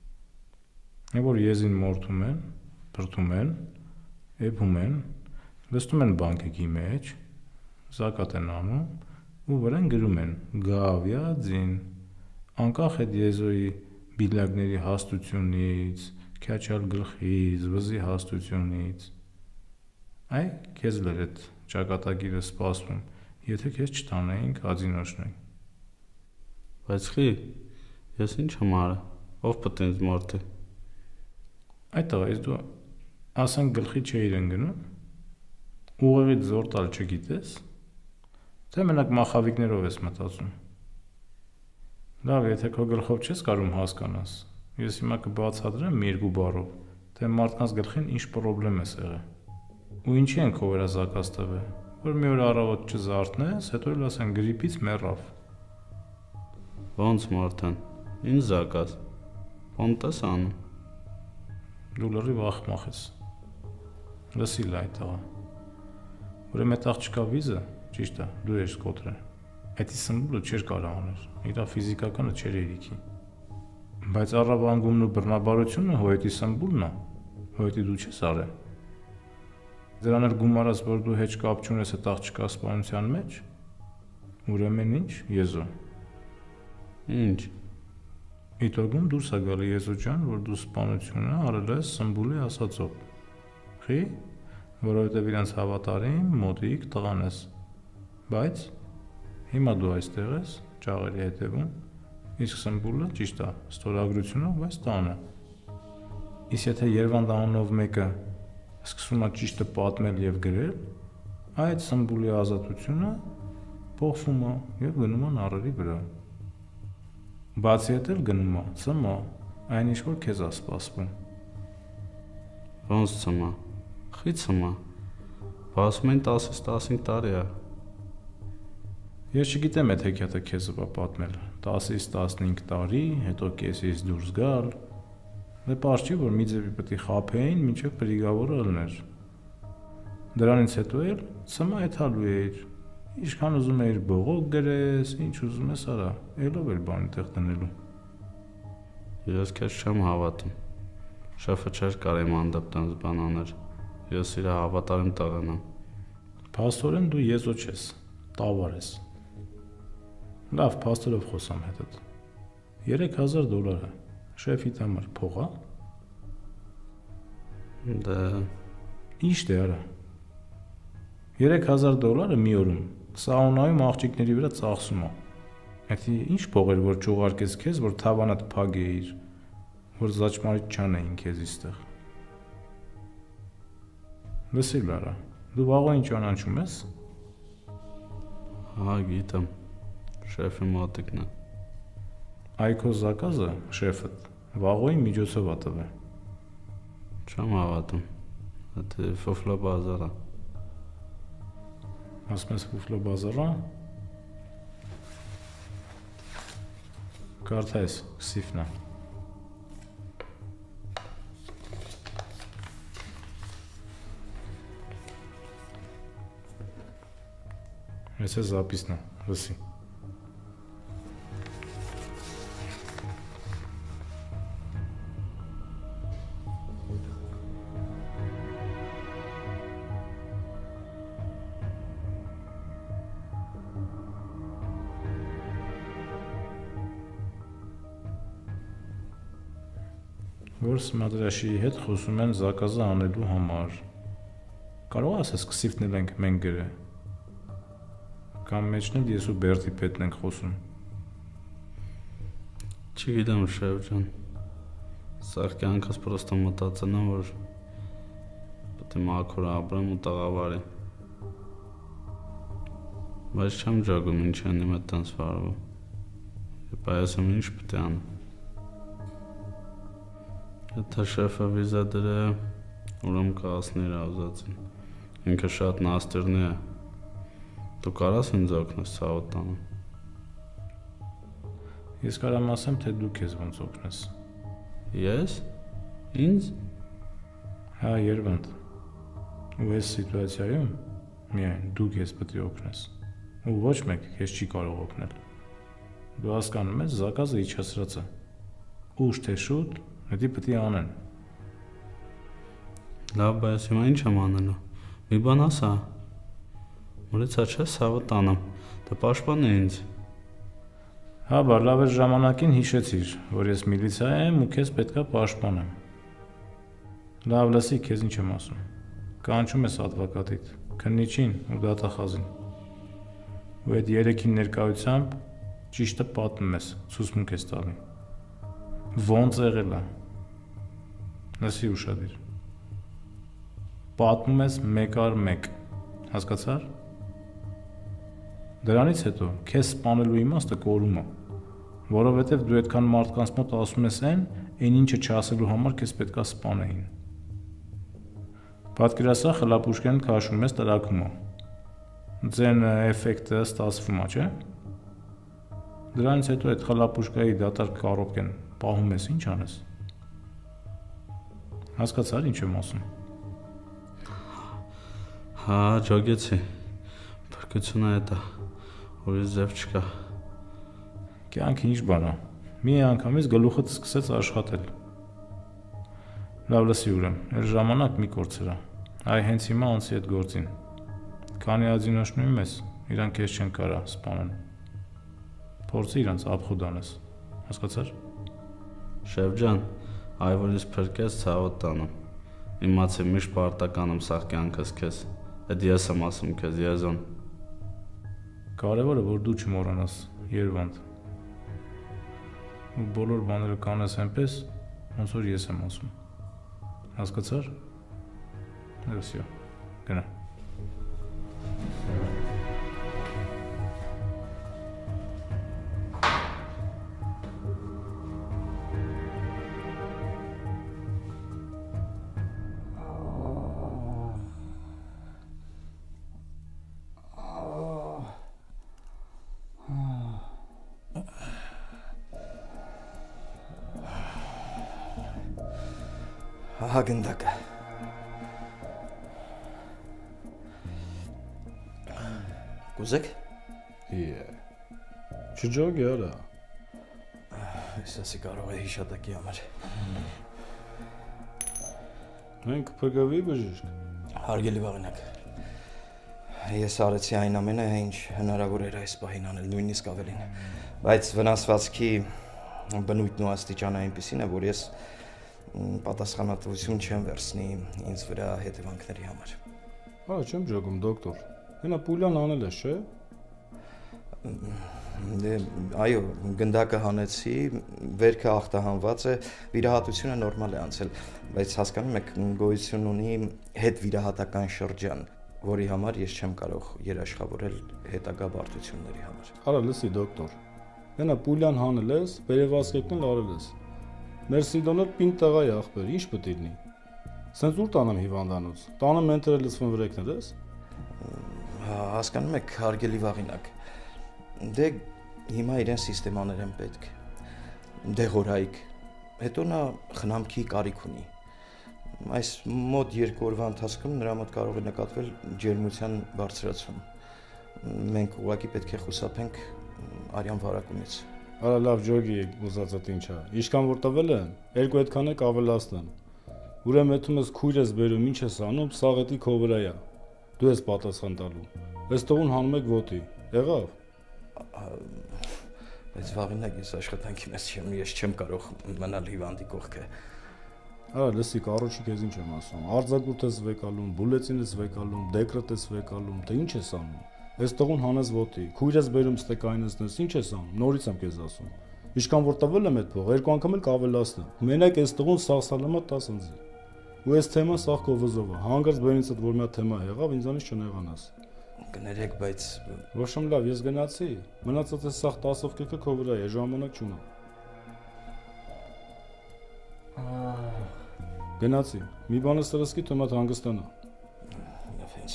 Է որ եզին մորթում են, բրդում են, էփում են, լստում են բանկեկի մեջ, զակատ են անում ու վրան գրում են գավյաձին։ Անկախ այդ եզոյի բիլակների հաստությունից, քյաչալ գլխից, վզի հաստությունից։ Այ քեզ լեր այդ ճակատագիրը սպասվում, եթե քեզ չտանեինք ածինոշնենք։ Բայց խի, ես ինչ եմ արա, ով պետք ինձ մորթի։ Այդ տղա, ես դու ասենք գլխի չէիր ընգնում, ուղեղից զոր տալ չգիտես, թե մենակ մախավիկներով ես մտածում։ Լավ, եթե քո գլխով չես կարում հասկանաս, ես հիմա կբացատրեմ մի երկու բառով, թե մարդկանց գլխին ինչ պրոբլեմ է եղել։ Ու ինչի են քո վրա զակած տվել, որ մի օր առավոտ չզարթնես, հետո էլ ասեն գրիպից մեռավ։ Ոնց մարդան, ինչ զակած, ոնց ես անում։ Դու լրիվ աղմախ ես։ Լսի լայ տղա։ Ուրեմն այդ աղջկա վիզը, ճիշտ է, դու ես կոտրել։ Այդ սմբուլը չէր կարող անել, իր ֆիզիկականը չէր երիքի։ Բայց առավանգումն ու բռնաբարությունը հոյետի սմբուլն է, հոյետի դու չես արել։ Դրան էլ գումարած, որ դու հեչ կապ չունես այդ աղջկա սպանության մեջ, ուրեմն ինչ, Եզո։ Ինչ։ Իտոգում դուրս է գալի Եզո ջան, որ դու սպանությունը արել ես սմբուլի ասածով։ Խի, որովհետև իրենց հավատարիմ մոտիկ տղան ես։ Բայց հիմա դու այստեղ ես, ճաղերի հետևում, իսկ սմբուլը ճիշտ է, ստորագրությունով, բայց տանը։ Իսկ եթե Երվանդ անունով մեկը սկսում է ճիշտը պատմել եւ գրել, այդ սմբուլի ազատությունը փոխվում է եւ գնում է նարերի վրա։ Բացի այդ էլ գնում է ծմա, այն ինչ որ քեզ է սպասվում։ Ոնց ծմա։ Խի ծմա։ Բասում են տասից տասնհինգ տարի է։ Ես չգիտեմ այդ հեքիաթը քեզ է պատմել։ տասից տասնհինգ տարի, հետո կեսից դուրս գալ։ Դե պարզ չի, որ մի ձևի պետք է խաբեին, մինչև պրիգավորը ըլներ։ Դրանից հետո էլ ծմա էթալու էիր։ Ինչքան ուզում էիր բողոք գրես, ինչ ուզում ես արա, ելով էլ բանի տեղ դնելու։ Ես քեզ չեմ հավատում։ Շեֆը չէր կարող անդապ տանց բան աներ։ Ես իր հավատարիմ տղան եմ։ Փաստորեն դու Եզո չես, տավար ես։ Լավ, փաստորով խոսամ հետդ։ երեք հազար դոլար է։ Շեֆիդ համար փող է։ Դե Ինչ դե արա։ երեք հազար դոլարը մի օրում սաունայում աղջիկների վրա ծախսում է։ Էդի ինչ փող էր որ ճուղարկես քեզ, որ թավանդ փագեիր, որ զաճմարիչ չանեին քեզ իստեղ։ Լսի լարա, դու վաղոյին ճանաչում ես։ Հա, գիտեմ։ Շեֆի մոտիկն է։ Այ քո զակազը շեֆդ վաղոյին միջոցով է տվել։ Չեմ հավատում։ Դա ֆուֆլո բազարա։ Ասում ես ֆուֆլո բազարա։ Կարդայես, քսիֆնա։ Ես է զապիսնա, լսի։ Որ Սմադրաշիի հետ խոսում են զակազը անելու համար։ Կարող ասես քսիֆնել ենք մենք գրե։ Կամ մեջն էլ ես ու Բերտի պետն ենք խոսում։ Չգիտեմ, շեֆ ջան։ Սա կյանքս պրոստը մտածել եմ, որ պետք է մաքուր ապրեմ ու տաղավարի։ Բայց չեմ ջագում ինչ են իմ հետ տենց վարվում։ Եվ այս եմ ինչ պետք է անեմ։ Եթե շեֆը վիզա դրե, ուրեմն կհասնի իր ուզածին։ Ինքը շատ նաստիրնի է։ Դու կարաս ինձ օգնես ցավոտ տանը։ Ես կարամ ասեմ, թե դու քեզ ոնց օգնես։ Ես? Ինձ? Հա, Երվանդ։ Ու այս սիտուացիայում միայն դու քեզ պետք է օգնես։ Ու ոչ մեկ քեզ չի կարող օգնել։ Դու հասկանում ես, զակազը իջացրած է։ Ուշ թե շուտ, դա պետք է անեն։ Լավ, բայց հիմա ինչ եմ անելու։ Մի բան ասա։ Մորեցա չես ցավը տանեմ։ Դե պաշտպան ինձ։ Հա, բա լավ էր ժամանակին հիշեցիր, որ ես միլիցիա եմ ու քեզ պետքա պաշտպանեմ։ Լավ, լսի, քեզ ինչ եմ ասում։ Կանչում ես advocate-իդ, քննիչին ու դատախազին։ Ու այդ երեքին ներկայությամբ ճիշտը պատմում ես, ցուցմունք ես տալի։ Ոնց եղել է։ Լսի ուշադիր։ Պատմում ես մեկ առ մեկ, հասկացար։ Դրանից հետո քեզ սպանելու իմաստը կորում է, որովհետև դու այդքան մարդկանց մոտ ասում ես այն, այն ինչը չասելու համար քեզ պետքա սպանեին։ Պատկերացրա խլապուշկեն քաշում ես տրակում է։ Ձեն էֆեկտը ստացվում է, չէ՞։ Դրանից հետո այդ խլապուշկայի դատարկ կարոտկեն պահում ես, ինչ անես։ Հասկացար ինչ եմ ասում։ Հա, ջոգեցի։ Փրկությունը է դա, ուրիշ ձև չկա։ Կյանքը ինչ բան է։ Մի անգամից գլուխդ սկսեց աշխատել։ Լավ լսի ուրեմն, այս ժամանակ մի կորցրա։ Այ հենց հիմա անցի այդ գործին։ Քանի ադինոշնում ես, իրանք քեզ չեն կարա սպանեն։ Փորձի իրանց ապխուդ անես։ Հասկացար։ Շեֆ ջան, այ որ ես փրկես ցավոտ տանում։ Իմացի միշտ պարտական եմ սաղ կյանքս քեզ։ Այդ ես եմ ասում քեզ, Եզոն։ Կարևորը որ դու չմոռանաս, Երվանդ։ Ու բոլոր բաները կանես այնպես, ոնց որ ես եմ ասում։ Հասկացար։ Լսյո։ Գնա։ Ահա գնդակը։ Կուզեք։ Է։ Չջոգի արա։ Ես ասի կարող է հիշատակի համար։ Մենք փգվի բժիշկ։ Հարգելի վաղինակ։ Ես արեցի այն ամենը, ինչ հնարավոր էր այս պահին անել, նույնիսկ ավելին։ Բայց վնասվածքի բնույթն ու աստիճանը այնպեսին է, որ ես պատասխանատվություն չեմ վերցնի ինձ վրա հետևանքների համար։ Հա, չեմ ճոգում, դոկտոր։ Հենա Պուլյան անել է, չէ՞։ Դե, այո, գնդակը հանեցի, վերքը ախտահանված է, վիրահատությունը նորմալ է անցել, բայց հասկանում եք, գոյություն ունի հետվիրահատական շրջան, որի համար ես չեմ կարող երաշխավորել հետագա բարդությունների համար։ Արա, լսի, դոկտոր։ Հենա Պուլյան հանել ես, վերևազգեկն էլ արել ես։ Մեր Սիդոներ պինդ տղա է ախպեր, ինչ պետք է լինի։ Սենց ուր տանեմ հիվանդանոց։ Տանը մենտերը լցվեն վրեքներ ես։ Հասկանում եք, հարգելի վաղինակ։ Դե հիմա իրեն սիստեմաներ են պետք, դեղորայք, հետո նա խնամքի կարիք ունի։ Այս մոտ երկու օրվա ընթացքում նրա մոտ կարող է նկատվել ջերմության բարձրացում։ Մենք ուղղակի պետք է խուսափենք արյան վարակումից։ Արա լավ ջոգի ուզածդ ինչա։ Ինչքան որ տվել են, երկու այդքան եք ավելացնեմ։ Ուրեմն եթում ես քույր ես բերում, ինչ ես անում, սաղետի քո վրա է։ Դու ես պատասխան տալու։ Այս տողուն հանում եք ոտի։ Եղավ։ Բայց վաղինակ ես աշխատանքի մեջ չեմ, ես չեմ կարող մնալ հիվանդի կողքը։ Արա լսի, կառոջի քեզ ինչ եմ ասում։ Արձակուրդ ես վեկալում, բուլեցին ես վեկալում, դեկրետ ես վեկալում, դե ինչ ես անում։ Այս տողուն հանես ոտի, քույր ես բերում ստեկայնեցնես, ինչ ես անում, նորից եմ քեզ ասում։ Ինչքան որ տվել եմ այդ փող, երկու անգամ էլ կավելացնեմ։ Մենակ այս տողուն սաղսալամա տաս ինձ։ Ու այս թեման սաղ քո վզով է, հանգարց բերինց այդ որ մի հատ թեմա եղավ, ինձանից չնեղանաս։ Կներեք, բայց Ոչմ լավ, ես գնացի, մնացած այս սաղ տասով կեկը քո վրա է, ժամանակ չունեմ։ Գնացի, մի բանը սրսկի թող մատ հանգստանա։ Լավ հենց։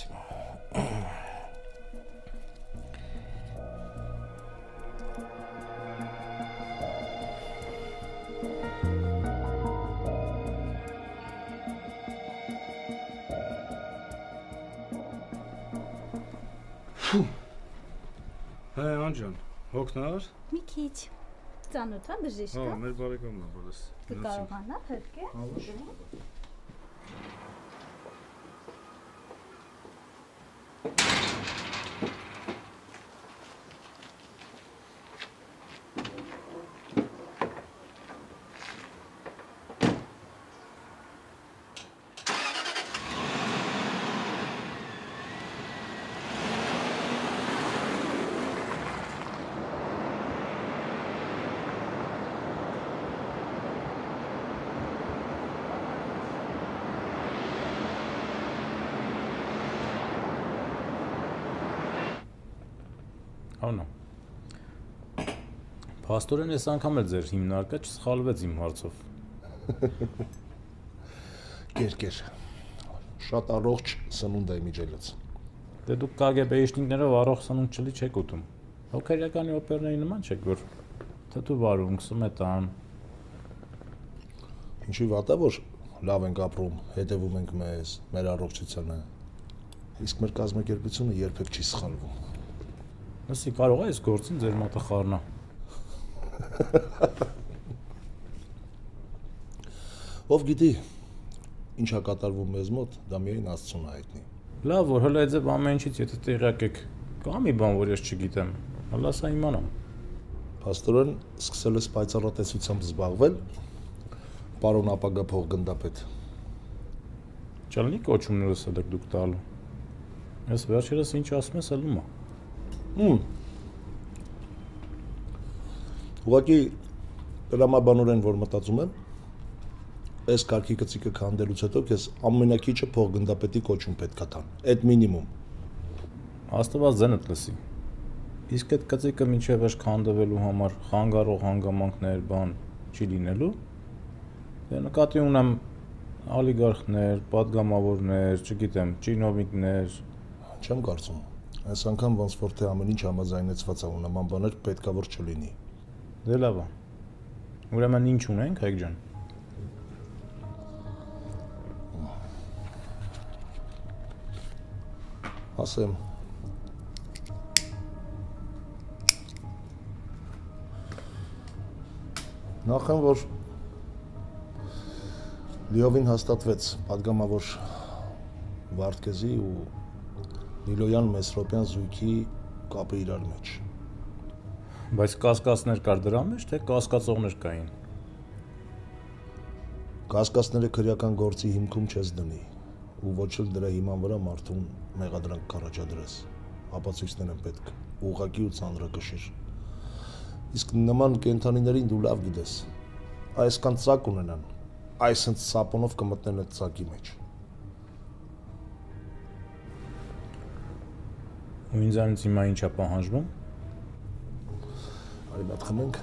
Հե, Անջան, հոգնար։ Մի քիչ ծանոթ է բժիշկը։ Հա, մեր բարեկամն է, որս։ Կկարողանա փրկել։ Հա, ոչ։ Անա։ Պաստորեն այս անգամ էլ ձեր հիմնարկը չսխալվեց իմ հարցով։ Կեր, կեր։ Շատ առողջ սնունդ է միջելից։ Դե դուք կագեբեիշնիկներով առողջ սնունդ չլի չեք ուտում։ Հոգերյականի օպերների նման չեք, որ թթու վարում, գսում է տան։ Ինչի վատ է, որ լավ ենք ապրում, հետևում ենք մեզ, մեր առողջությանը։ Իսկ մեր կազմակերպությունը երբեք չի սխալվում։ Լսի, կարող է այս գործին ձեր մոտը խառնա։ Ով գիտի, ինչա կատարվում մեզ մոտ, դա միայն Աստծուն հայտնի։ Լավ, որ հələ այդ ամեն ինչից եթե տեղյակ եք, կա մի բան, որ ես չգիտեմ, հələ ասա իմանամ։ Փաստորեն սկսել ես պայծառատեսությամբ զբաղվել, պարոն ապագա փոխգնդապետ։ Չլինի կոչումներս եք դուք տալու։ Ես վերջերս ինչ ասում ես ելում է։ Հմ։ Ուղղակի դրամաբանորեն որ մտածում եմ, այս կարգի գծիկը քանդելուց հետո քեզ ամենակիչը փոխգնդապետի կոչում պետք է տան։ Այդ մինիմում։ Աստված ձենդ լսի։ Իսկ այդ գծիկը մինչև էս քանդվելու համար խանգարող հանգամանքներ, բան չի լինելու։ Դե նկատի ունեմ օլիգարխներ, падգամավորներ, չգիտեմ, ճինովնիկներ, չեմ կարծում։ Այս անգամ ոնց որ թե ամեն ինչ համաձայնեցված է ու նման բաներ պետքա որ չլինի։ Դե լավ է։ Ուրեմն ինչ ունենք, Հայկ ջան։ Ասեմ։ Նախ են որ լիովին հաստատվեց падգամավոր Վարդգեզի ու Նիլոյան Մեսրոպյան զույգի կապը իրար մեջ։ Բայց կասկածներ կար դրա մեջ, թե կասկածողներ կային։ Կասկածները քրեական գործի հիմքում չես դնի, ու ոչ էլ դրա հիման վրա մարդուն մեղադրանք կառաջադրես։ Ապացույցներ են պետք, ուղղակի ու ծանրակշիռ։ Իսկ նման կենդանիներին դու լավ գիտես, այսքան ծակ ունենան, այս հենց սապոնով կմտնեն այդ ծակի մեջ։ Ու ինձանից հիմա ինչա պահանջվում։ Արի մատ խմենք։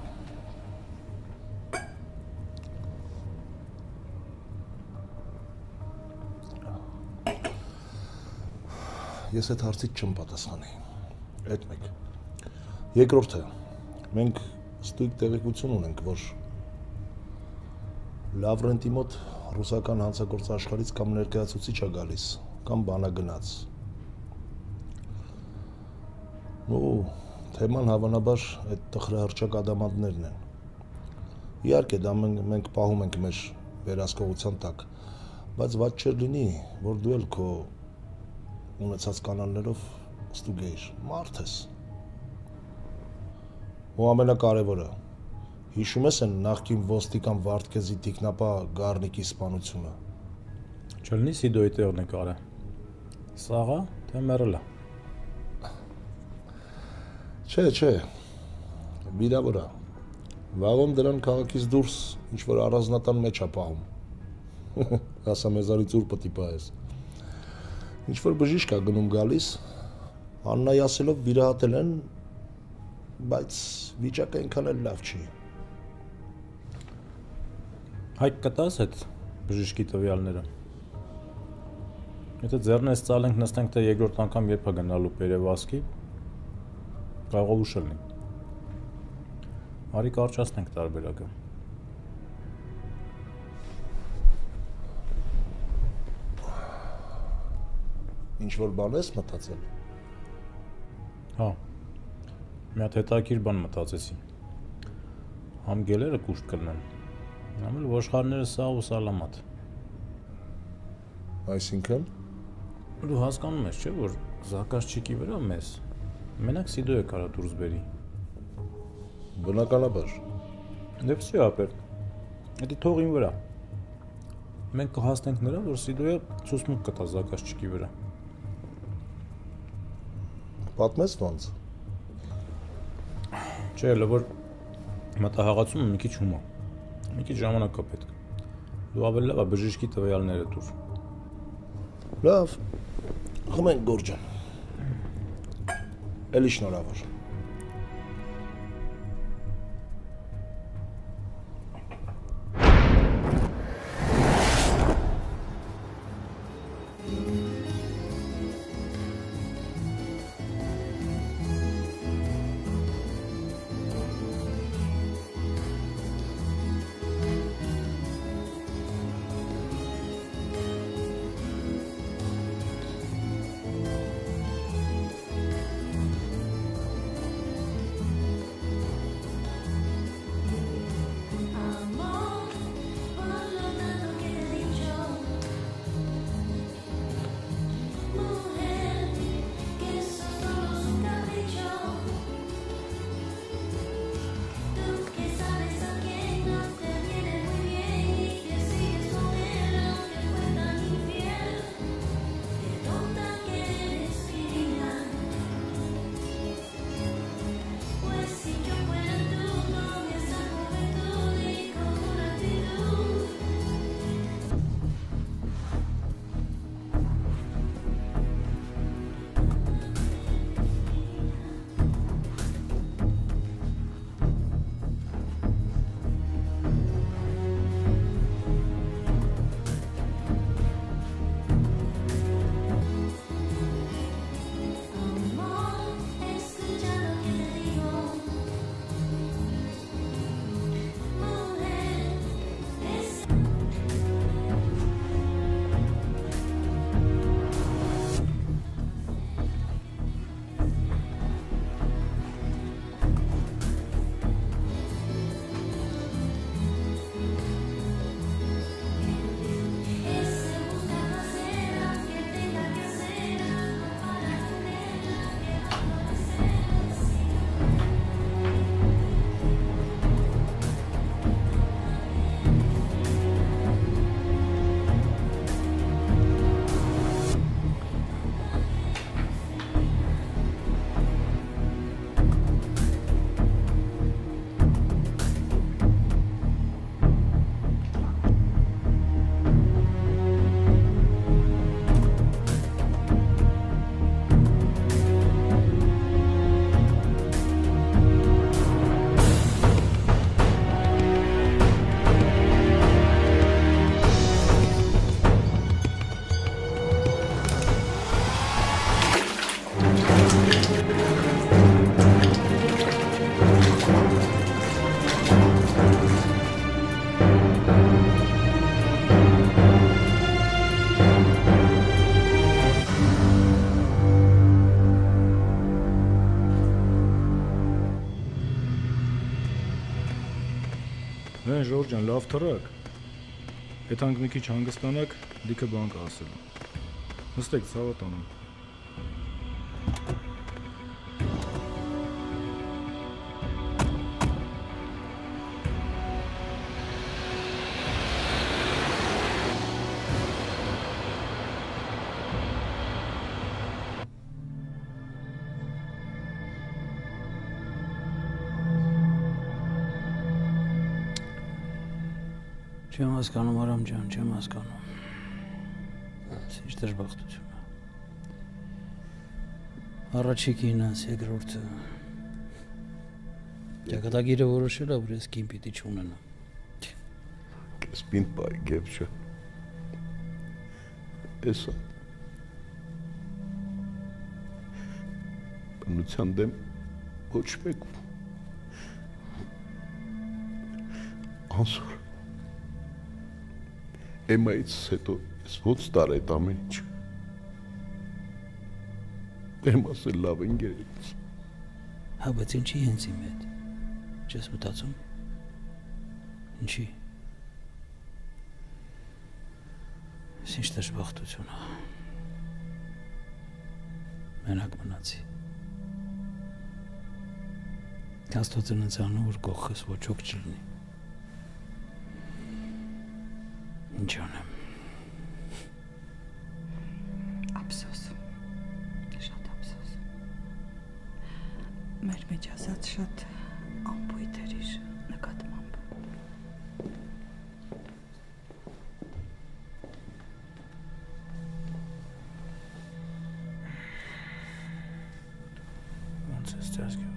Ես այդ հարցից չեմ պատասխանի։ Այդ մեկ։ Երկրորդը, մենք ստույգ տեղեկություն ունենք, որ Լավրենտի մոտ ռուսական հանցագործ աշխարհից կամ ներկայացուցիչ է գալիս, կամ բանագնաց։ Ну, թեման հավանաբար այդ տխրահռչակ ադամանդներն են։ Իհարկե, դա մենք պահում ենք մեր վերահսկողության տակ, բայց ված չէր լինի, որ դու էլ քո ունեցած կանալներով ստուգեիր, մարդ ես։ Ու ամենակարևորը, հիշում ես են նախկին ոստիկան Վարդգեզի տիկնապա Գառնիկի սպանությունը։ Չլինի Սիդոյի տեղն է կարը։ Սաղա, թե մեռելա։ Չէ, չէ, վիրավորա, վաղոմ դրան քաղաքից դուրս ինչ-որ առանձնատան մեջ է պահում, հասա մեզարից ուր պտի պահես, ինչ-որ բժիշկ է գնում գալիս, Աննայի ասելով վիրահատել են, բայց վիճակը այնքան էլ լավ չի։ Հայք կտաս այդ բժիշկի տվյալները։ Եթե ձեռներս ծալենք նստենք, թե երկրորդ անգամ երբ է գնալու Պերևասկի, կարող ուշ լինի։ Արի կարճացնենք տարբերակը։ Ինչ-որ բան ես մտածել։ Հա։ Մի հատ հետաքրքիր բան մտածեցի։ Համ գելերը կուշտ կլինեն, համ էլ ոչխարները սաղ ու սալամատ։ Այսինքն դու հասկանում ես, չէ՞, որ Զակարչիկի վրա մեզ մենակ Սիդոյը կարա դուրս բերի։ Բնականաբար։ Դե վсё ապեր։ Դա թողին վրա։ Մենք կհասնենք նրա, որ Սիդոյը ցուսմուկ կտա Զակարչիկի վրա։ Պատմես ոնց։ Չէ, լավ որ մտահղացումը մի քիչ հումա։ Մի քիչ ժամանակ կա պետք։ Դու ավելի լավ է բժիշկի տվյալները տուր։ Լավ։ Խմենք Գորջան։ Էլի շնորհավոր։ Ժորժ ջան, լավ թռակ։ Այդ հանգ մի քիչ հանգստանաք, լիքը բան կասել։ Նստեք, ցավը տանեմ։ Չեմ հասկանում, Արամ ջան, չեմ հասկանում։ Ինչ դժբախտություն է։ Առաջիկին անց երկրորդը։ Ճակատագիրը որոշել է, որ ես կին պիտի չունենամ։ Կեսպին բայ գեփչը։ Էսա։ Բնության դեմ ոչ մեկ։ Անսուր։ Էմայից հետո ես ոնց տար այդ ամեն ինչ։ Եմ ասել լավ ընկերից։ Հա, բայց ինչի հենց իմ հետ։ Չես մտածում։ Ինչի։ Ինչ դժբախտություն է։ Մենակ մնացի։ Աստվածն ինձ անում, որ կողքս ոչ ոք չլինի։ Ինչ անեմ։ Ափսոս։ Շատ ափսոս։ Մեր մեջ ասած շատ ամբույթ էր իր նկատմամբ։ Ոնց ես ծածկել։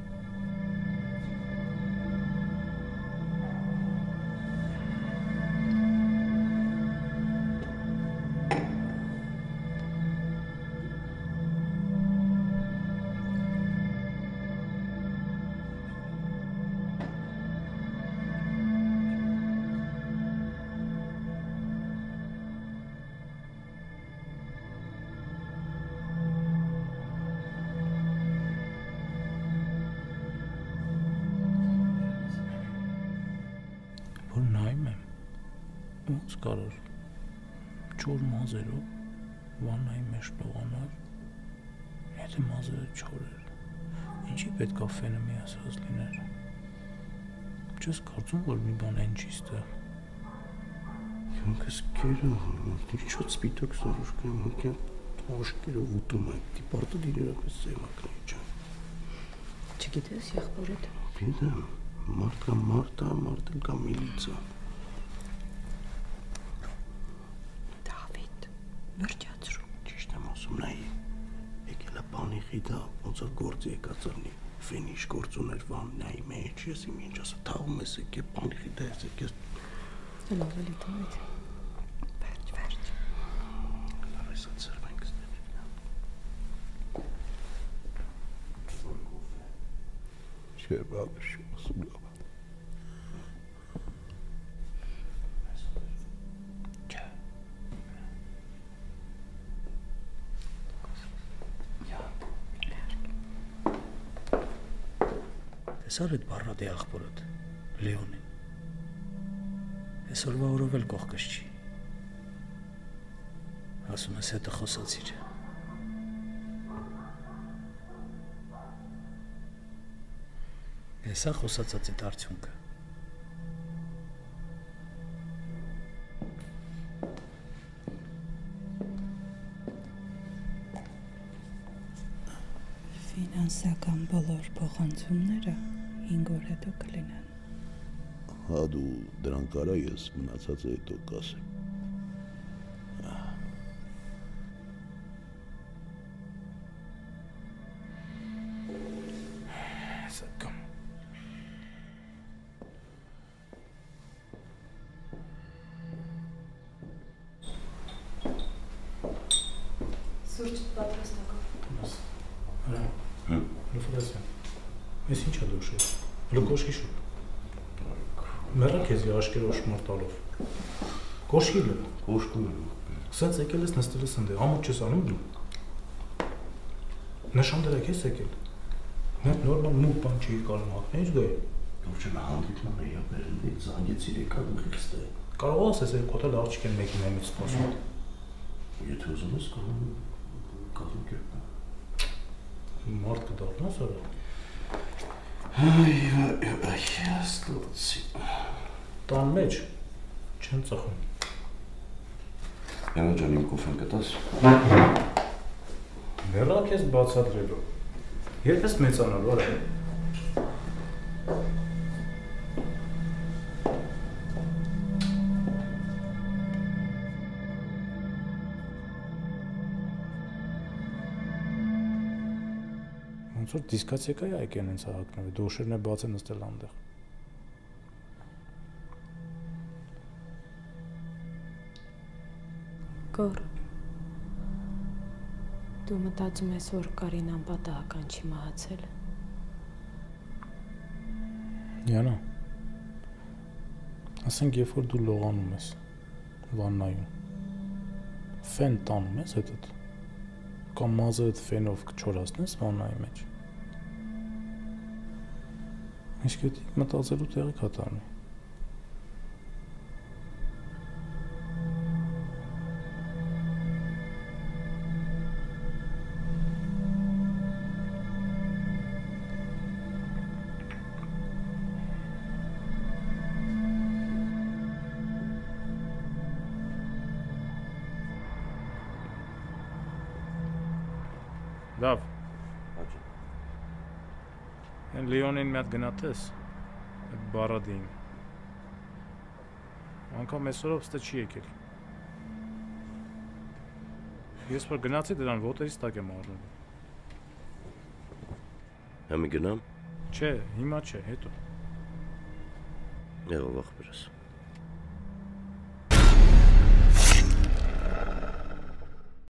Որ նայում եմ, ոնց կարար չոր մազերով վաննայի մեջ լողանար, եթե մազերը չոր էր, ինչի պետք է ֆենը միասած լիներ, չես կարծում, որ մի բան են չի ստեղ։ Յանքս կերը, ինչոց սպիտակ սորոշ կեմ, հոկյան աշկերով ուտում են, դիպարտը դիներապես սեմակնի չան։ Չգիտես, եղբորդ։ Գիտեմ, մարդ կա մարդ է, մարդ կա միլիցա։ Դավիթ, վերջացրու։ Ճիշտ եմ ասում, նայի, եկել է բանի խիդա, ոնց որ գործի եկած ալնի, ֆենիշ գործ ուներ վաննայի մեջ, ես իմ ինչ ասա, թաղում ես եք, բանի խիդա ես եք, ես… Լավ էլի Դավիթ, վերջ, վերջ։ Լավ ես ացրվենք ստեղի։ Չէ, բավեր շում ասում լավ։ Տեսար այդ բառադի աղբորդ, Լեոնին։ Այսօրվա օրով էլ կողքս չի։ Ասում ես հետը խոսացիր։ Հեսա խոսացած այդ արդյունքը։ Ֆինանսական բոլոր փոխանցումները հինգ օր հետո կլինեն։ Հա դու դրան կարա ես մնացածը հետո կասեմ։ Սակամ։ Սուրճ պատրաստակով։ Հա։ Լուֆրասիա։ Ես ինչ է դուշել։ Լուկոշի շուտ։ Մեռա քեզի աշկերով շմարտալով։ Կոշկի լը։ Կոշկում եմ։ Սենց եկել ես նստել ես ընդե, ամոթ չես անում դու։ Նշան դրեք ես եկել։ Մենք նորմալ մուկ բան չի կարում հակնել, ինչ գայ։ Դուրճը հանդիպման էի ապերել, զանգեց իրական խիստը։ Կարող ես ասես երկու հատ աղջիկ են մեքենայից խոսում։ Եթե ուզում ես կարող կազմակերպեմ։ Մարդ կդառնաս արա։ Այ, այ, այ, աստծո։ Տան մեջ չեն ծխում։ Յանա ջան, իմ կոֆեն կտաս։ Մեռակ ես բացատրելու։ Երբ ես մեծանալու արա։ Ոնց որ դիսկացեկայի այկեն են ցաղակնովի, դոշերն է բաց են նստել այնտեղ։ Գոր։ Դու մտածում ես, որ Կարինան պատահական չի մահացել։ Յանա։ Ասենք, երբ որ դու լողանում ես վաննայում, ֆեն տանում ես հետդ, կամ մազերդ ֆենով կչորացնես վաննայի մեջ։ Իսկ դա մտածելու տեղի կատարնի։ Լավ։ Են Լիոնին մի հատ գնացես։ Այդ բարադին։ Անկամ այսօրով ստե չի եկել։ Ես որ գնացի դրան ոտերից տակ եմ առնում։ Համի գնամ։ Չէ, հիմա չէ, հետո։ Եղավ ախպերս։